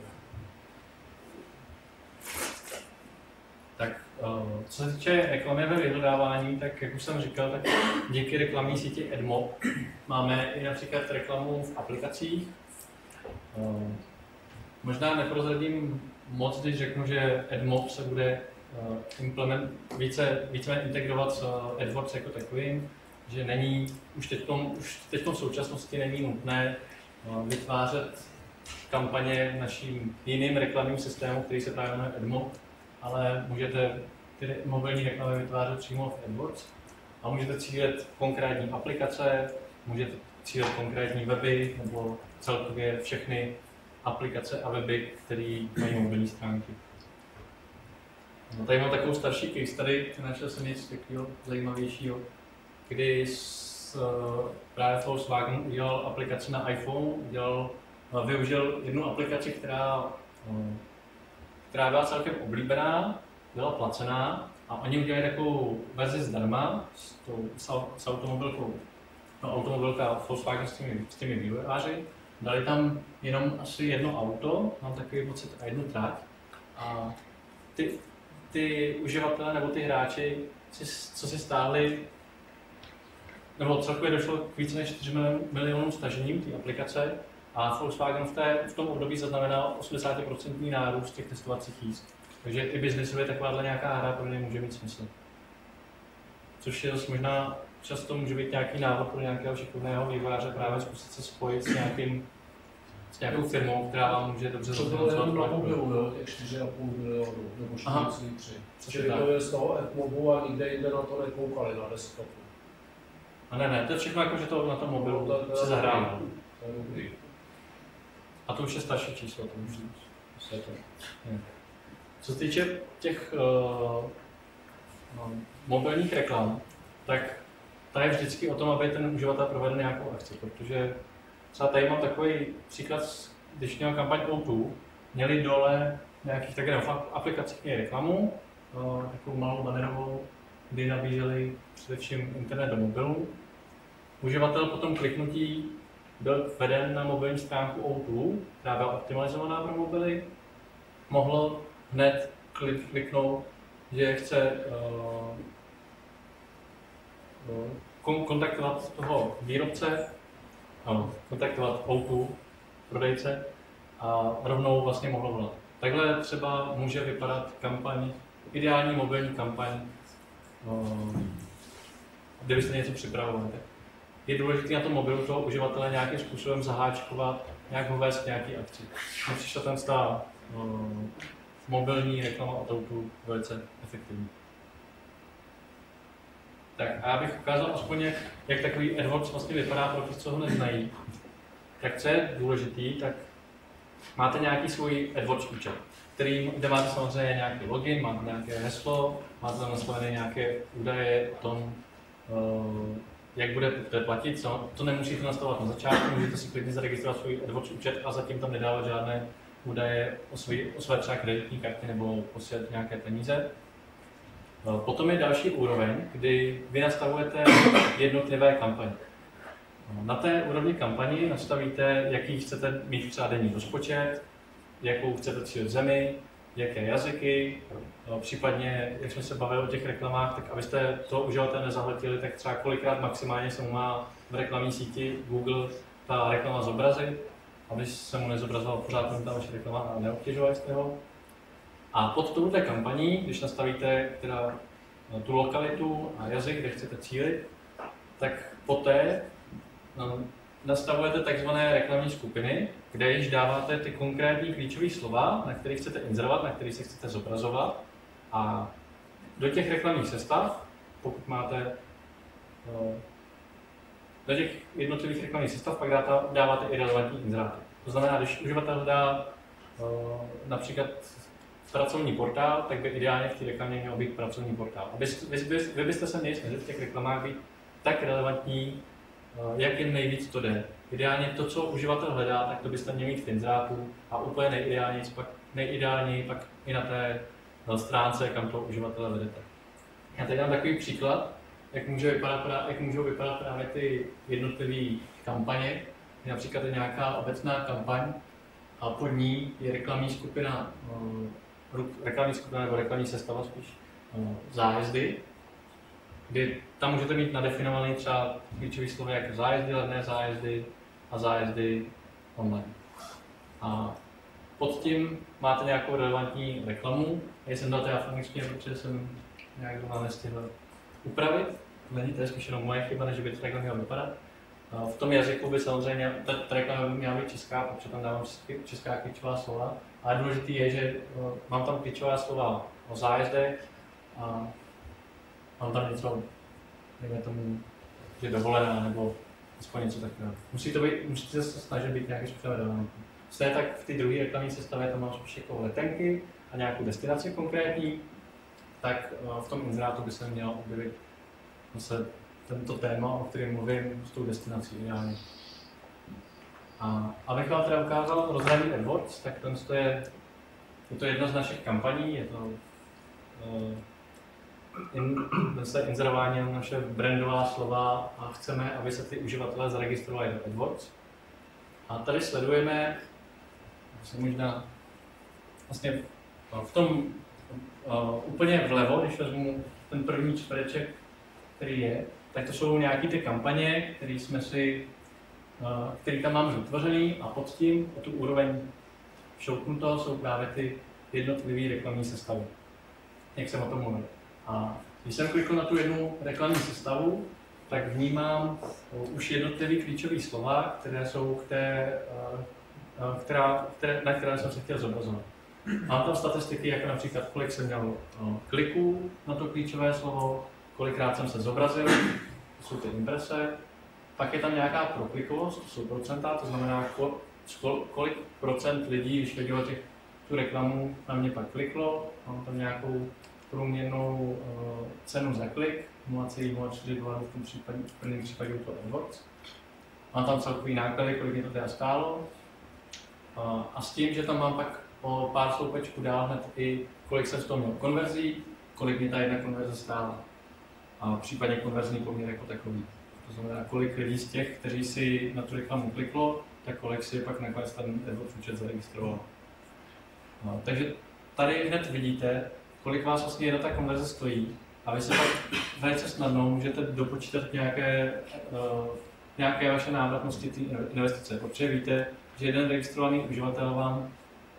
Tak co se týče reklamy ve vyhledávání, tak jak už jsem říkal, tak díky reklamní síti AdMob máme i například reklamu v aplikacích. Možná neprozradím moc, když řeknu, že AdMob se bude implement, více, více integrovat s AdWords jako takovým, že není, už teď už v současnosti není nutné vytvářet kampaně naším jiným reklamním systému, který se právě jmenuje AdMob, ale můžete ty mobilní reklamy vytvářet přímo v AdWords a můžete cílit konkrétní aplikace, můžete cílit konkrétní weby nebo celkově všechny aplikace a weby, které mají mobilní stránky. No, tady mám takovou starší case study, našel jsem něco takového zajímavějšího, kdy s, uh, právě Volkswagen udělal aplikaci na iPhone, udělal, uh, využil jednu aplikaci, která, uh, která byla celkem oblíbená, byla placená a oni udělali takovou verzi zdarma s, tou, s, s automobilkou, no, automobilka Volkswagen s těmi, s těmi vývojáři. Dali tam jenom asi jedno auto, mám takový pocit, a jednu trať. A ty, ty uživatelé nebo ty hráči, co si stáli, nebo celkově došlo k více než čtyři milionům stažením té aplikace a Volkswagen v, té, v tom období zaznamenal osmdesát procent nárůst těch testovacích jízd. Takže i biznisově takováhle nějaká hra pro ně může mít smysl. Což je zase možná často může být nějaký návod pro nějakého šikovného vývojáře právě zkusit se spojit s, nějakým, s nějakou firmou, která vám může dobře zafinancovat. To bylo jenom na mobilu, jo, těch čtyři a půl milionu, nebo čtyři tři. Čili to je z toho AdMobu a nikde jinde na to nekoukali na desktopu. A ne, ne, to je všechno jako, že to na tom mobilu no, se zahrává. A to už je starší číslo, to už je to. Co se týče těch uh, no, mobilních reklam, tak ta je vždycky o tom, aby ten uživatel provedl nějakou akci, protože třeba tady mám takový příklad, když měl kampaň O dva, měli dole nějakých tak v aplikacích měli reklamu, uh, takovou malou bannerovou, kdy nabízeli především internet do mobilu. Uživatel po tom kliknutí byl veden na mobilní stránku O dva, která byla optimalizovaná pro mobily, mohl hned klik, kliknout, že chce uh, kontaktovat toho výrobce, ano, kontaktovat O dva, prodejce a rovnou vlastně mohl volat. Takhle třeba může vypadat kampaň, ideální mobilní kampaň, uh, kde byste něco připravovali. Je důležité na tom mobilu toho uživatele nějakým způsobem zaháčkovat, nějak ho vést k nějaký akci. Mně přišla ten stá uh, mobilní reklama od autu velice efektivní. Tak a já bych ukázal aspoň, jak, jak takový AdWords vlastně vypadá pro ty, co ho neznají. Tak co je důležitý, tak máte nějaký svůj AdWords účet, který, kde máte samozřejmě nějaký login, máte nějaké heslo, máte tam nastavené nějaké údaje o tom, uh, jak budete platit, co, to nemusíte nastavovat na začátku, můžete si klidně zaregistrovat svůj AdWords účet a zatím tam nedávat žádné údaje o, svý, o své třeba kreditní kartě nebo posílat nějaké peníze. Potom je další úroveň, kdy vy nastavujete jednotlivé kampaně. Na té úrovni kampaní nastavíte, jaký chcete mít třeba denní rozpočet, jakou chcete cílit zemi, jaké jazyky, případně, jak jsme se bavili o těch reklamách, tak abyste toho uživatele nezahletili, tak třeba kolikrát maximálně se mu má v reklamní síti Google ta reklama zobrazit, aby se mu nezobrazovala pořád ta vaše reklama a neobtěžovali jste ho. A pod touto kampaní, když nastavíte teda tu lokalitu a jazyk, kde chcete cílit, tak poté nastavujete takzvané reklamní skupiny, kde již dáváte ty konkrétní klíčové slova, na kterých chcete inzerovat, na kterých se chcete zobrazovat. A do těch reklamních sestav, pokud máte do těch jednotlivých reklamních sestav, pak dáváte i relevantní inzeráty. To znamená, když uživatel hledá například pracovní portál, tak by ideálně v té reklamě měl být pracovní portál. Aby, vy, vy, vy byste se měli snažit v těch reklamách být tak relevantní, jak jen nejvíc to jde. Ideálně to, co uživatel hledá, tak to byste měli mít v inzerátu a úplně nejideálněji pak, nejideálněji pak i na té na stránce, kam to uživatele vedete. Já tady dám takový příklad, jak, může vypadat, jak můžou vypadat právě ty jednotlivé kampaně. Například je nějaká obecná kampaň a pod ní je reklamní skupina, reklamní skupina nebo reklamní sestava spíš zájezdy, kdy tam můžete mít nadefinovaný třeba klíčový slovo jako zájezdy, levné zájezdy a zájezdy online. A pod tím máte nějakou relevantní reklamu. Já jsem dal teda v angličtině, protože jsem nějak doma nestihl upravit. Není to spíš jenom moje chyba, než by to takhle mělo vypadat. V tom jazyku by samozřejmě ta, ta reklama by měla být česká, protože tam dávám česká klíčová slova. Ale důležité je, že mám tam klíčová slova o zájezdech a mám tam něco, dejme tomu, že dovolená nebo aspoň něco takového. Musí to být, musíte se snažit být nějaký způsobem relevantní. Stejně tak v té druhé reklamní sestavě tam mám spíš jako letenky a nějakou destinaci konkrétní, tak v tom inzerátu by se měl objevit zase tento téma, o kterém mluvím, s tou destinací ideálně. A abych vám teda ukázal rozhraní AdWords, tak to je, je to jedna z našich kampaní, je to uh, in, zase inzerování na naše brandová slova a chceme, aby se ty uživatelé zaregistrovali do AdWords. A tady sledujeme, možná vlastně v tom uh, úplně vlevo, když vezmu ten první čtvereček, který je, tak to jsou nějaké ty kampaně, které jsme si, uh, které tam máme vytvořený a pod tím, o tu úroveň šouknuto, jsou právě ty jednotlivé reklamní sestavy, jak jsem o tom mluvil. A když jsem klikl na tu jednu reklamní sestavu, tak vnímám uh, už jednotlivé klíčové slova, které jsou k té, uh, která, které, na které jsem se chtěl zobrazovat. Mám tam statistiky, jako například, kolik jsem měl uh, kliků na to klíčové slovo, kolikrát jsem se zobrazil, to jsou ty imprese. Pak je tam nějaká proklikovost, to jsou procenta, to znamená, kolik procent lidí, když vidělo těch, tu reklamu, na mě pak kliklo. Mám tam nějakou průměrnou uh, cenu za klik, nula celá nula čtyři dolarů v tom případě, v prvním případě to AdWords. Mám tam celkový náklady, kolik mě to teda stálo. Uh, a s tím, že tam mám pak o pár sloupečků dál hned i kolik jsem z toho měl konverzí, kolik mě ta jedna konverze stála. A případně konverzní poměr jako takový. To znamená, kolik lidí z těch, kteří si na tu reklamu kliklo, tak kolik si pak nakonec ten AdWords účet zaregistroval. No, takže tady hned vidíte, kolik vás vlastně jedna ta konverze stojí a vy se pak velice snadno můžete dopočítat nějaké, uh, nějaké vaše návratnosti té investice, protože víte, že jeden registrovaný uživatel vám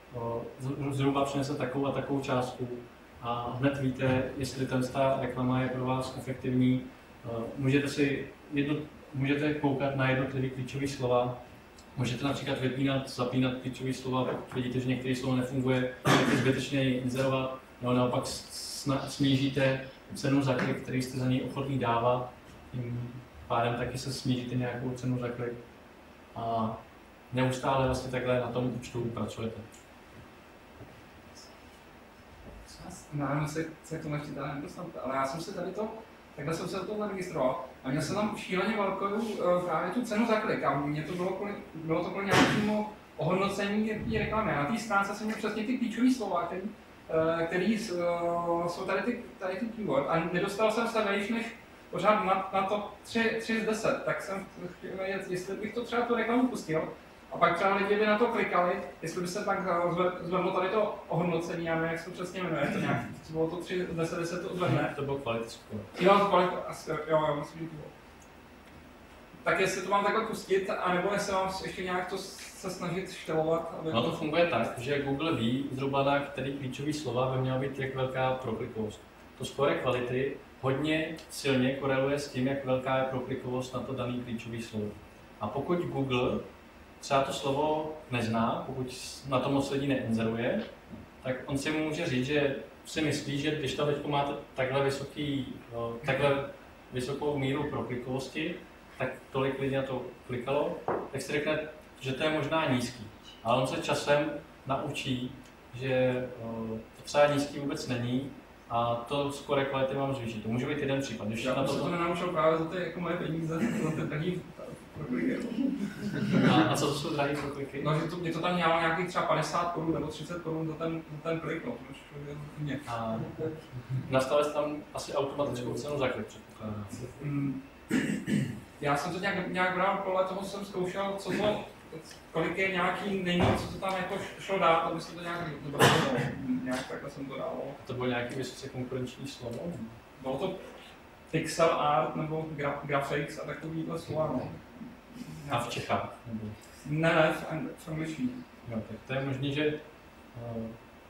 uh, zhruba přinese takovou a takovou částku a hned víte, jestli ten ta reklama je pro vás efektivní. Uh, můžete si jedno, můžete koukat na jednotlivé klíčové slova, můžete například vypínat, zapínat klíčové slova, pokud vidíte, že některé slovo nefunguje, můžete zbytečně inzerovat, no naopak snížíte cenu za klik, který jste za něj ochotný dávat, tím pádem taky se snížíte nějakou cenu za klik a neustále vlastně takhle na tom účtu pracujete. Nevím, se, se k tomu ještě tady nedostat, ale já jsem se tady to, takhle jsem se do toho registroval a měl jsem tam šíleně velkou uh, právě tu cenu za klik a mě to bylo, kvůli, bylo to kvůli nějakému ohodnocení té reklamy. Na té stránce jsem měl přesně ty klíčové slova, který, uh, který uh, jsou tady ty, tady ty keyword a nedostal jsem se vejš než pořád na, na to tři z deset, tak jsem chtěl vědět, jestli bych to třeba tu reklamu pustil. A pak třeba lidi by na to klikali, jestli by se pak zvedlo tady to ohodnocení, já nevím, jak se to přesně jmenuje, to nějak, to bylo to tři z deseti, to zvedne. To bylo quality score. Jo, quality, asi, jo, jo, myslím, že to bylo. tak jestli to mám takhle pustit, anebo jestli mám ještě nějak to se snažit štelovat, aby... No to funguje tak, že Google ví zhruba na který klíčový slova by měla být jak velká proklikovost. To score kvality hodně silně koreluje s tím, jak velká je proklikovost na to daný klíčový slovo. A pokud Google třeba to slovo nezná, pokud na to moc lidí neinzeruje, tak on si může říct, že si myslí, že když tam teď máte takhle, vysoký, no, takhle vysokou míru proklikovosti, tak tolik lidí na to klikalo, tak si řekne, že to je možná nízký. Ale on se časem naučí, že to třeba nízký vůbec není a to score kvality mám zvýšit. To může být jeden případ. Když Já na to, to to nenaučil právě za ty jako moje peníze, za ty drahý prokliky. A, a co to jsou drahý prokliky? No, že to, mě to tam mělo nějakých třeba padesát korun nebo třicet korun za ten, za ten klik, no, mě. A nastavili jste tam asi automatickou cenu za klik, předpokládám. Mm, já jsem to nějak, nějak bral, podle toho jsem zkoušel, co to, kolik je nějaký nejméně, co to tam jako šlo dát, aby se to nějak dobralo. Nějak takhle jsem to dával. To bylo nějaký vysoce konkurenční slovo? Bylo to pixel art nebo gra, graphics a takovýhle slova, no. A v Čechách? Ne, ne, v, ang- v angličtině. No, tak to je možný, že uh,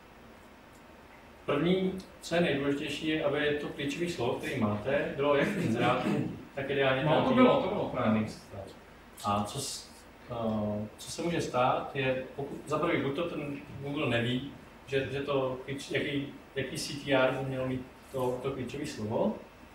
první, co je nejdůležitější, je, aby to klíčové slovo, který máte, bylo jak v inzerátu, tak ideálně No, to bylo, to bylo právě. A co, uh, co se může stát, je, pokud za prvý, buď to ten Google neví, že, že to, jaký, jaký C T R by mělo mít to, to klíčové slovo,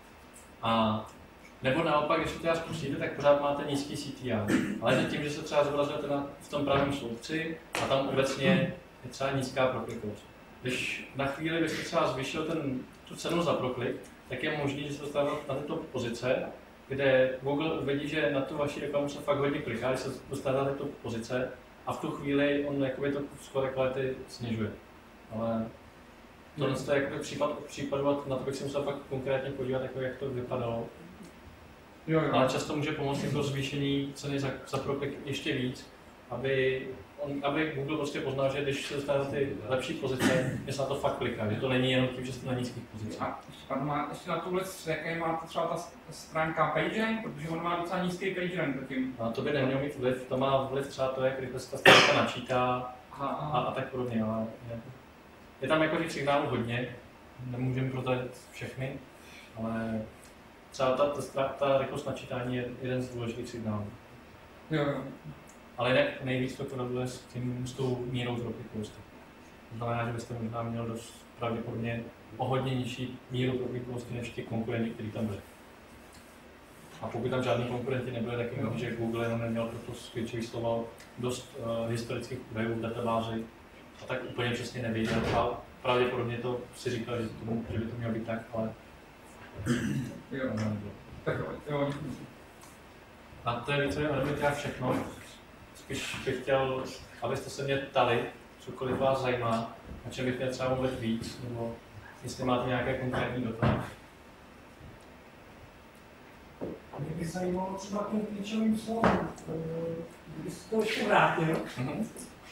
a nebo naopak, když to teda spustíte, tak pořád máte nízký C T R. Ale tím, že se třeba zobrazujete na, v tom pravém sloupci a tam obecně je třeba nízká proklikovost. Když na chvíli byste třeba zvyšil ten, tu cenu za proklik, tak je možné, že se dostanete na tyto pozice, kde Google uvidí, že na tu vaši reklamu se fakt hodně kliká, když se dostanete na tyto pozice a v tu chvíli on jakoby to score kvality snižuje. Ale tohle je jakoby případ od případu, na to bych si musel fakt konkrétně podívat, jako jak to vypadalo. Jo, jo. Ale často může pomoct jako zvýšení ceny za, za proklik ještě víc, aby, on, aby Google prostě poznal, že když se dostane na ty lepší pozice, že se na to fakt kliká, že to není jenom tím, že jste na nízkých pozicích. A má, ještě na tuhle, jaký máte třeba ta stránka PageRank, protože on má docela nízký PageRank zatím. A to by nemělo mít vliv, to má vliv třeba to, jak rychle se ta stránka načítá a, a tak podobně. Ale je, je tam jako těch signálů hodně, nemůžeme prozradit všechny, ale třeba ta, ta, ta rychlost načítání je jeden z důležitých signálů. Jo, jo. Ale jinak nejvíc to koreluje s, tím, s tou mírou proklikovosti. To znamená, že byste možná měl dost pravděpodobně o hodně nižší míru proklikovosti než ti konkurenti, kteří tam byli. A pokud tam žádný konkurenti nebyli, tak je možný, že Google jenom neměl pro to klíčové slovo dost uh, historických údajů v databázi a tak úplně přesně nevěděl. A pravděpodobně to si říkal, že, to, že by to mělo být tak, ale jo. Tak jo. A to je více ode mě všechno. Spíš bych chtěl, abyste se mě ptali, cokoliv vás zajímá, o čem bych měl třeba mluvit víc, nebo jestli máte nějaké konkrétní dotazy. Mě by zajímalo třeba tím klíčovým slovem, kdybyste to ještě vrátil. Mm-hmm.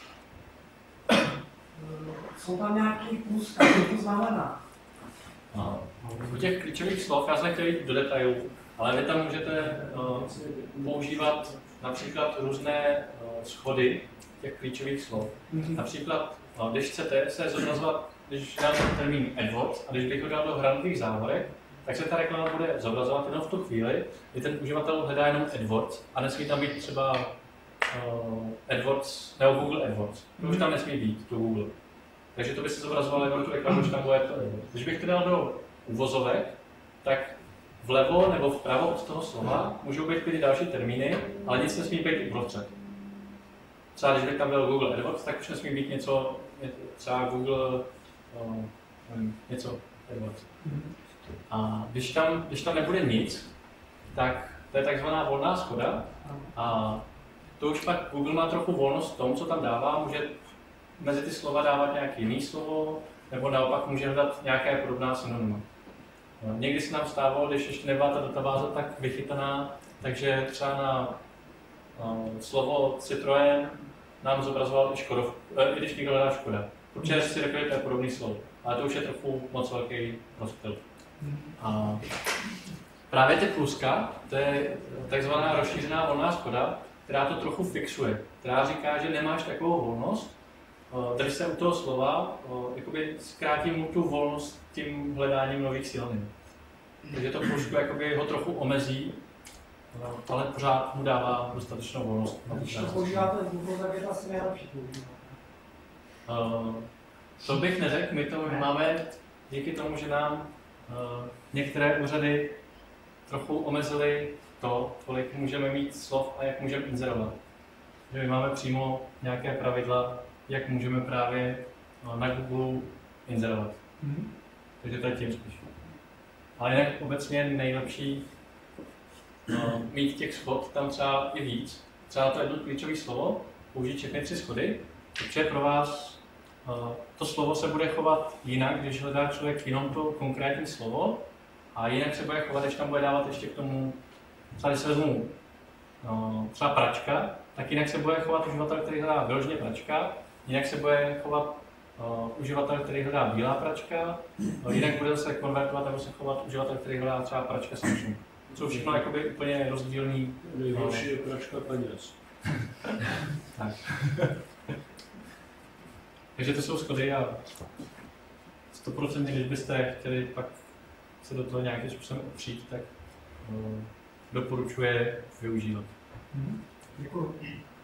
Jsou tam nějaký pluska, co to znamená? No. U těch klíčových slov, já jsem nechtěl jít do detailů, ale vy tam můžete uh, používat například různé uh, schody těch klíčových slov. Mm-hmm. Například, no, když chcete se zobrazovat, když dám ten termín AdWords a když bych ho dal do hranových závorek, tak se ta reklama bude zobrazovat jenom v tu chvíli, kdy ten uživatel hledá jenom AdWords a nesmí tam být třeba uh, AdWords nebo Google AdWords. To už tam nesmí být, to Google. Takže to by se zobrazovalo jenom tu reklamu, když tam bude to AdWords. Když bych to dal do uvozovek, tak vlevo nebo vpravo od toho slova můžou být ty další termíny, ale nic nesmí být uprostřed. Třeba když bych tam byl Google AdWords, tak už nesmí být něco, třeba Google, uh, něco AdWords. A když tam, když tam nebude nic, tak to je takzvaná volná schoda a to už pak Google má trochu volnost v tom, co tam dává, může mezi ty slova dávat nějaké jiné slovo, nebo naopak může hledat nějaké podobná synonyma. Někdy se nám stávalo, když ještě nebyla ta databáze tak vychytaná, takže třeba na uh, slovo Citroën nám zobrazoval i Škodov, i když někdo hledá Škoda. Protože si řekli, že to je podobný slovo, ale to už je trochu moc velký rozptyl. A právě ty pluska, to je takzvaná rozšířená volná schoda, která to trochu fixuje, která říká, že nemáš takovou volnost, drž se u toho slova, jakoby zkrátí mu tu volnost tím hledáním nových silnin. Takže to plusko jakoby ho trochu omezí, ale pořád mu dává dostatečnou volnost. Když to používáte z Google, tak je to asi nejlepší. Uh, to bych neřekl, my to máme díky tomu, že nám uh, některé úřady trochu omezily to, kolik můžeme mít slov a jak můžeme inzerovat. Že my máme přímo nějaké pravidla, jak můžeme právě uh, na Google inzerovat. Mm-hmm. Takže to je tím spíš. Ale jinak obecně je nejlepší uh, mít těch schod tam třeba i víc. Třeba to jedno klíčové slovo, použít všechny tři schody, protože pro vás uh, to slovo se bude chovat jinak, když hledá člověk jenom to konkrétní slovo, a jinak se bude chovat, když tam bude dávat ještě k tomu, třeba když se vezmu uh, třeba pračka, tak jinak se bude chovat uživatel, který hledá vyloženě pračka, jinak se bude chovat uh, uživatel, který hledá bílá pračka, uh, jinak bude se konvertovat nebo se chovat uživatel, který hledá třeba pračka Samsung. To jsou všechno jakoby úplně rozdílný. Nejhorší je pračka peněz. Tak. Takže to jsou schody a sto procent, když byste chtěli pak se do toho nějakým způsobem opřít, tak uh, doporučuje využívat. Děkuji.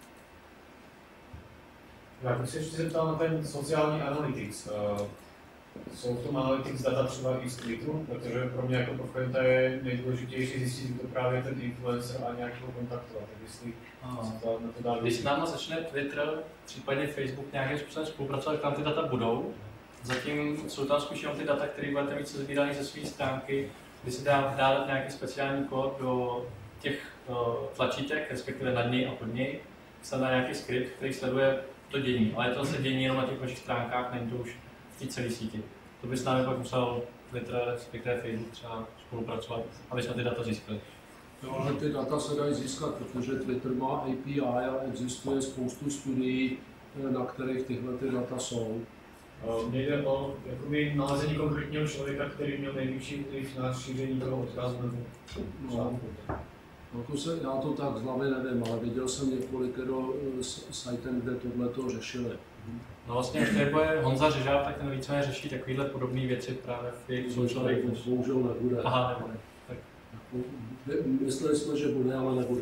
Já bych se ještě zeptal na ten sociální analytics. Uh, jsou v tom analytics data třeba i z Twitteru, protože pro mě jako profilenta je nejdůležitější zjistit, kdo právě ten influencer a nějak ho kontaktovat. Tak jestli se to na to dá. Když s náma začne Twitter, případně Facebook nějakým způsobem spolupracovat, tam ty data budou. Zatím jsou tam spíš jenom ty data, které budete mít sesbírané ze své stránky, kdy si dá dát nějaký speciální kód do těch uh, tlačítek, respektive nad něj a pod něj, se dá nějaký skript, který sleduje to dění. Ale je to zase dění jenom na těch vašich stránkách, není to už v té celé síti. To by s námi pak musel Twitter, respektive Facebook třeba spolupracovat, aby jsme ty data získali. No, ale ty data se dají získat, protože Twitter má A P I a existuje spoustu studií, na kterých tyhle ty data jsou. Mně jde o jakoby nalezení konkrétního člověka, který měl největší vliv na šíření toho odkazu nebo no, no to se, já to tak z hlavy nevím, ale viděl jsem několikero sajtem, kde tohleto řešili. No vlastně, ještě jako je Honza Řežáb, tak ten víceméně řeší takovéhle podobné věci právě v jejich sociálních. Bohužel nebude. Aha, nebude. Tak. Mysleli jsme, že bude, ale nebude.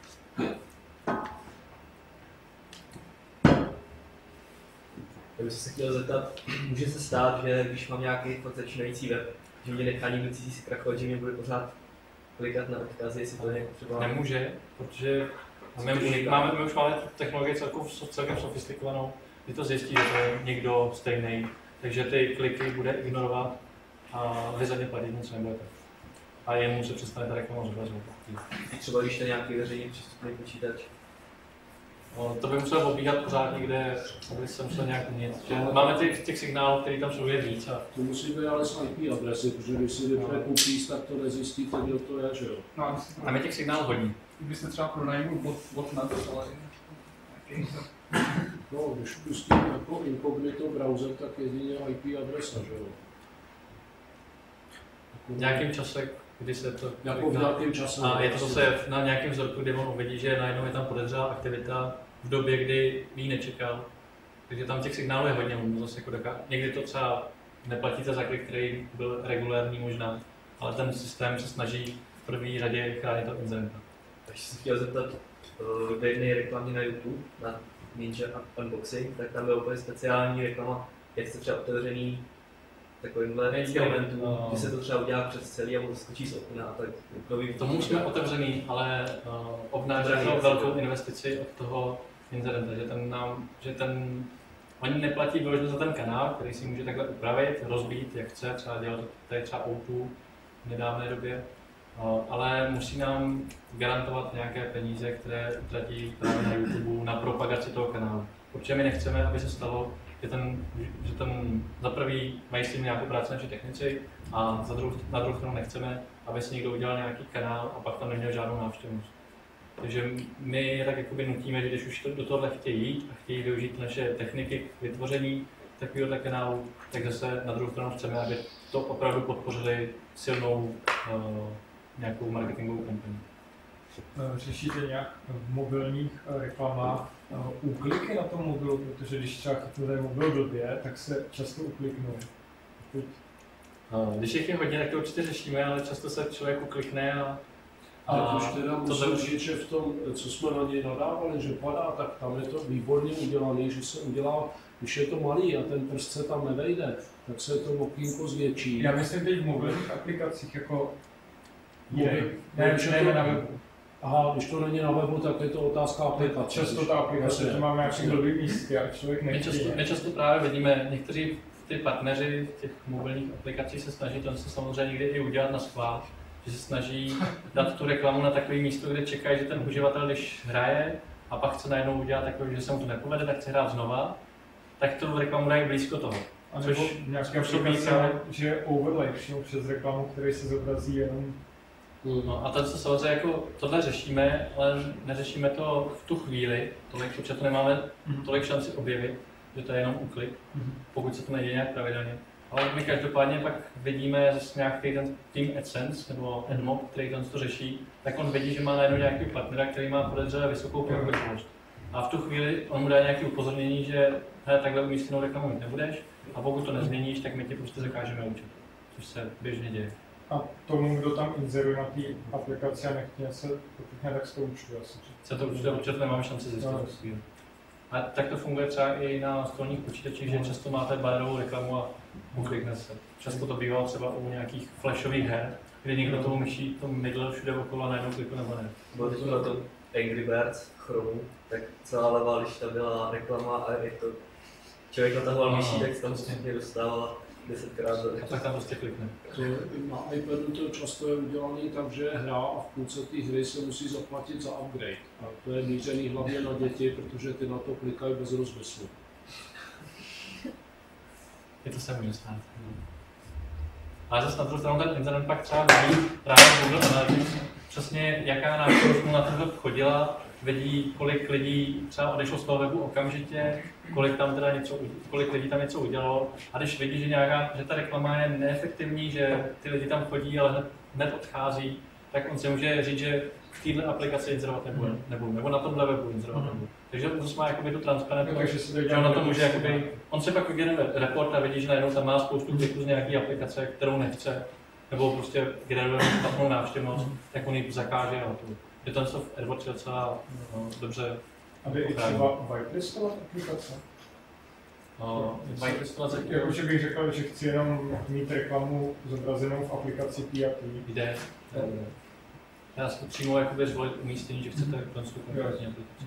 Já bych se chtěl zeptat, může se stát, že když mám nějaký fakt začínající web, že mě nechá někdo cizí si krachovat, že mě bude pořád klikat na odkazy, jestli to nějak třeba... Nemůže, protože my, my, máme, my už máme technologii celkem, celkem sofistikovanou, kdy to zjistí, že to je někdo stejný, takže ty kliky bude ignorovat a vy za ně platit nic nebudete. A jemu se přestane ta reklama zobrazovat. Třeba když to je nějaký veřejně přístupný počítač. No, to by musel obíhat pořád někde, aby se musel nějak měnit. Máme těch, těch signálů, které tam jsou víc. A... To musí být ale z I P adresy, protože když si vypne no. cookies, tak to nezjistíte, kdo to je, že jo? No, máme těch signálů hodně. Kdybyste třeba pronajmul bot, bot na to, ale no, když pustím jako incognito browser, tak jedině I P adresa, že jo? V nějakém čase, kdy se to... Jako v nějakém čase. A je to zase na nějakém vzorku, kdy on uvidí, že najednou je tam podezřelá aktivita v době, kdy ji nečekal. Takže tam těch signálů je hodně, zase jako taká, někdy to třeba neplatíte za klik, který byl regulérní možná, ale ten systém se snaží v první řadě chránit to inzerenta. Takže jsem chtěl zeptat, v jedné reklamě na YouTube, na Ninja Unboxing, tak tam byla úplně speciální reklama, jak jste třeba otevřený takovýmhle experimentům, no. Že se to třeba udělá přes celý a on skočí z okna a tak. Tomu jsme otevřený, ale uh, obnáší to velkou investici od toho inzerenta, že ten nám, že ten, oni neplatí vyloženě za ten kanál, který si může takhle upravit, rozbít, jak chce, třeba dělat to je třeba O dva v nedávné době, uh, ale musí nám garantovat nějaké peníze, které utratí právě na YouTube na propagaci toho kanálu. Protože my nechceme, aby se stalo, že ten, že ten za prvý mají s tím nějakou práci naši technici a za druhou, na druhou stranu nechceme, aby si někdo udělal nějaký kanál a pak tam neměl žádnou návštěvnost. Takže my je tak jakoby nutíme, že když už to, do tohohle chtějí jít a chtějí využít naše techniky k vytvoření takového kanálu, tak zase na druhou stranu chceme, aby to opravdu podpořili silnou uh, nějakou marketingovou kampaň. Řešíte nějak v mobilních reklamách úkliky na tom mobilu, protože když třeba chytnete mobil blbě, tak se často ukliknou. Teď... Když jich je hodně, tak to určitě řešíme, ale často se člověk uklikne a A už teda musím říct, že v tom, co jsme na něj nadávali, že padá, tak tam je to výborně udělané, že se udělá, když je to malý a ten prst se tam nevejde, tak se to okýnko zvětší. Já myslím teď v mobilních aplikacích, jako je, ne, ne, ne na webu. Aha, když to není na webu, tak je to otázka aplikace. Často ta aplikace, že máme nějaký blbý místky a člověk nechtějí. My často, my často právě vidíme, někteří ty partneři těch mobilních aplikací se snaží to se samozřejmě někdy i udělat na schvál, že se snaží dát tu reklamu na takové místo, kde čekají, že ten uživatel, když hraje a pak chce najednou udělat takové, že se mu to nepovede, tak chce hrát znova, tak tu reklamu dají blízko toho. A nebo nějaké aplikace, že je overlay přímo přes reklamu, který se zobrazí jenom. No a to se samozřejmě jako tohle řešíme, ale neřešíme to v tu chvíli, tolik, protože to nemáme tolik šanci objevit, že to je jenom úklik, pokud se to neděje nějak pravidelně. Ale my každopádně pak vidíme zase nějaký ten Team AdSense nebo AdMob, který tam to řeší, tak on vidí, že má najednou nějaký partnera, který má podezřelé vysokou proklikovost. A v tu chvíli on mu dá nějaké upozornění, že hele, takhle umístěnou reklamu mít nebudeš a pokud to nezměníš, tak my ti prostě zakážeme účet, což se běžně děje. A tomu, kdo tam inzeruje na té aplikaci a nechtěně se pokud tak z toho účtu asi. Se to určitě určitě nemáme šanci zjistit. No. A tak to funguje třeba i na stolních počítačích, že často máte bannerovou reklamu a uklikne se. Často to bývá třeba u nějakých flashových her, kdy někdo tomu myší to mydl všude okolo a najednou kliku na banner. Bylo teď na tom Angry Birds v Chromu, tak celá levá lišta byla reklama a jak to člověk natahoval myší, tak se tam postupně dostával desetkrát do a tak tam prostě klikne. To na iPadu to často je udělané tak, že je hra a v půlce té hry se musí zaplatit za upgrade. A to je mířený hlavně na děti, protože ty na to klikají bez rozmyslu. Je to se může stát. Ale zase na druhou stranu ten internet pak třeba vidí právě Google Analytics, přesně jaká návštěvnost mu na ten web chodila, vidí, kolik lidí třeba odešlo z toho webu okamžitě, kolik tam teda něco, kolik lidí tam něco udělalo. A když vidí, že, nějaká, že ta reklama je neefektivní, že ty lidi tam chodí, ale hned, hned odchází, tak on si může říct, že v této aplikaci inzerovat nebude, nebudu, nebo na tomhle webu inzerovat nebudu. Takže on má jakoby tu transparentnost, že on na to může jakoby, on se pak vygeneruje report a vidí, že najednou tam má spoustu kliků z nějaké aplikace, kterou nechce, nebo prostě generuje špatnou návštěvnost, tak on ji zakáže a to. Je to v AdWords docela no, dobře. A jde i třeba whitelistovat aplikace? No, whitelistovat taky. Jakože bych řekl, že chci jenom mít reklamu zobrazenou v aplikaci P a P. Jde. Já si přímo jakoby zvolit umístění, že chcete konstruovat konkrétní aplikaci.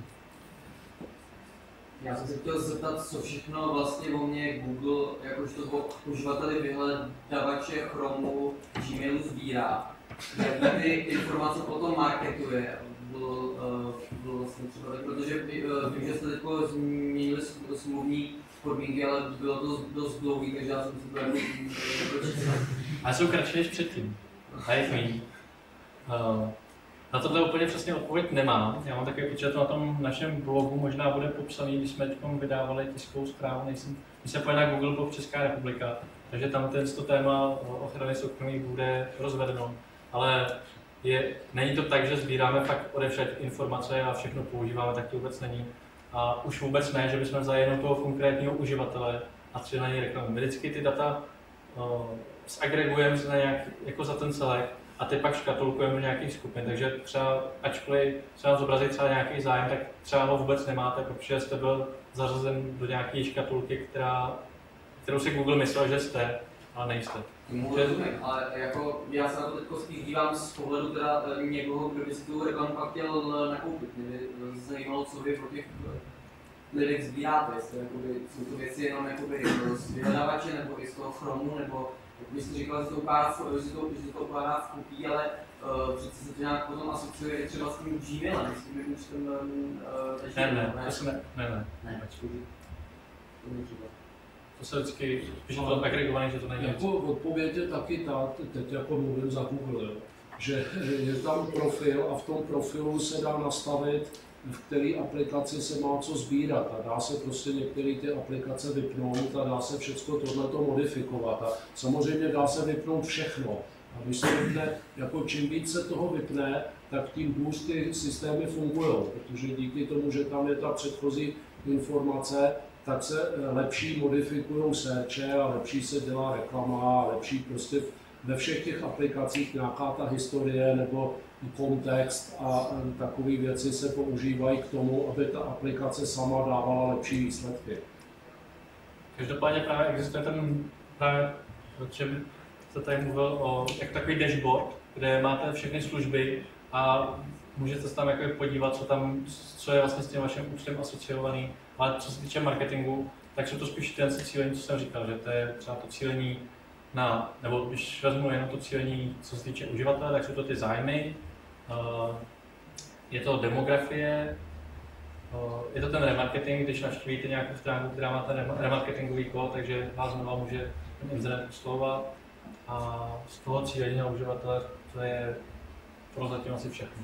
Já jsem se chtěl zeptat, co všechno vlastně o mě Google, jakožto uživateli vyhledavače Chromu, Gmailu sbírá. Jak ty informace potom marketuje, bylo, uh, bylo vlastně třeba tak, protože uh, vím, že jste teď změnili smluvní podmínky, ale bylo to dost dlouhý, takže já jsem si to jako pročítal. A jsou kratší než předtím. A je méně. Uh, na tohle úplně přesně odpověď nemám. Já mám takový pocit, že to na tom našem blogu možná bude popsaný, když jsme teď vydávali tiskovou zprávu, nejsem, když se pojede na Google Book Česká republika, takže tam to téma ochrany soukromí bude rozvedeno. Ale je, není to tak, že sbíráme fakt odevšad informace a všechno používáme, tak to vůbec není. A už vůbec ne, že bychom vzali jenom toho konkrétního uživatele a tři na něj reklamu. My vždycky ty data uh, zagregujeme na nějak, jako za ten celek a ty pak škatulkujeme do nějakých skupin. Takže třeba, ačkoliv se nám zobrazí třeba nějaký zájem, tak třeba ho vůbec nemáte, protože jste byl zařazen do nějaké škatulky, která, kterou si Google myslel, že jste, ale nejste. Tomu rozumím, ale jako já se na to teď spíš dívám z pohledu teda někoho, kdo by si tu reklamu pak chtěl nakoupit. Mě by zajímalo, co vy pro těch lidech sbíráte, jestli jakoby, jsou to věci jenom jakoby, z vyhledávače, nebo i z toho Chromu, nebo vy jste říkal, že to ukládá, že to, že to ukládá v kopí, ale uh, přece se to nějak potom asociuje třeba s tím Gmailem, s tím účtem uh, ne, ne, ne, ne, ne, ne, ne. To se vždycky, když je to agregované, že to není. Jako odpověď je taky ta, teď jako mluvím za Google, že je tam profil a v tom profilu se dá nastavit, v které aplikaci se má co sbírat a dá se prostě některé ty aplikace vypnout a dá se všechno tohleto modifikovat. A samozřejmě dá se vypnout všechno. A když se vypne, jako čím více toho vypne, tak tím hůř ty systémy fungují, protože díky tomu, že tam je ta předchozí informace, tak se lepší modifikují searche a lepší se dělá reklama a lepší prostě ve všech těch aplikacích nějaká ta historie nebo kontext a takové věci se používají k tomu, aby ta aplikace sama dávala lepší výsledky. Každopádně právě existuje ten, právě, o čem jste tady mluvil, o jak takový dashboard, kde máte všechny služby a můžete se tam jako podívat, co tam, co je vlastně s tím vaším účtem asociovaný. Ale co se týče marketingu, tak jsou to spíš ty cílení, co jsem říkal, že to je třeba to cílení na, nebo když vezmu jenom to cílení, co se týče uživatele, tak jsou to ty zájmy, je to demografie, je to ten remarketing, když navštívíte nějakou stránku, která má ten remarketingový kód, takže vás znova může ten internet oslovovat a z toho cílení na uživatele to je prozatím asi všechno.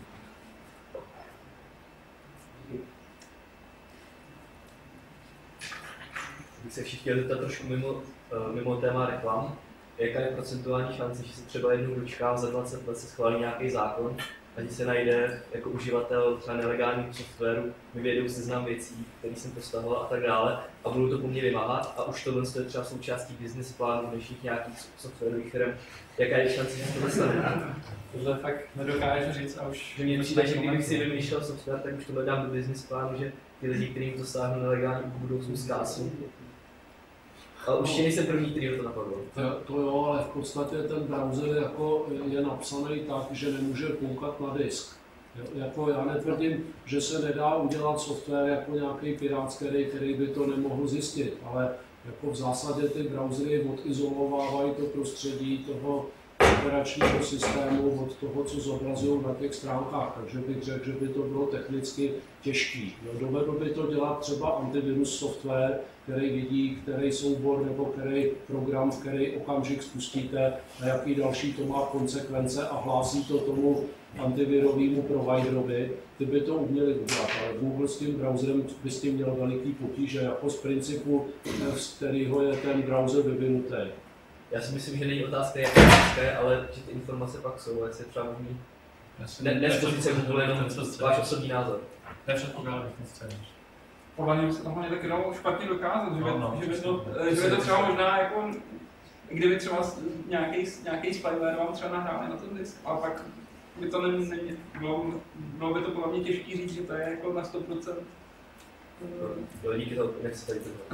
Bych se chtěl zeptat trošku mimo, mimo téma reklam. Jaká je procentuální šance, že se třeba jednou dočkám za dvacet let se schválí nějaký zákon a že se najde jako uživatel třeba nelegálního softwaru, mi vědou seznam věcí, který jsem postavil a tak dále a budu to po mně vymáhat a už tohle je třeba součástí business plánu dnešních nějakých softwarových firm. Jaká je šance, že to dostane? Tohle fakt nedokážu říct a už... Že mě přijde, že kdybych si vymýšlel software, tak už to dám do business plánu, že ty lidi, kterým to sáhnou nelegálně, budou svou zkásu. Ale určitě nejsem první, který to napadlo. To, to jo, ale v podstatě ten browser jako je napsaný tak, že nemůže koukat na disk. Jo, jako já netvrdím, že se nedá udělat software jako nějaký pirátský, který by to nemohl zjistit, ale jako v zásadě ty browsery odizolovávají to prostředí toho operačního systému od toho, co zobrazují na těch stránkách, takže bych řekl, že by to bylo technicky těžký. Dovedlo by to dělat třeba antivirus software, který vidí, který soubor nebo který program, v který okamžik spustíte a jaký další to má konsekvence a hlásí to tomu antivirovému providerovi, ty by to uměli udělat, ale Google s tím browserem by s tím měl veliký potíže, jako z principu, z kterého je ten browser vyvinutý. Já si myslím, že není otázka, jak je, ale že ty informace pak jsou, jak se třeba mluví. Ne, ne z pozice Google, jenom váš osobní názor. Nepředpokládám ten scénář. Podle mě se tohle někde dalo špatně dokázat, že by, no, no, že by, to, že by to třeba možná jako, kdyby třeba nějaký, nějaký spyware vám třeba nahráli na ten disk, a pak by to není, ne, bylo, bylo by to podle mě těžký říct, že to je jako na sto procent. Jo, díky to, jak se tady to.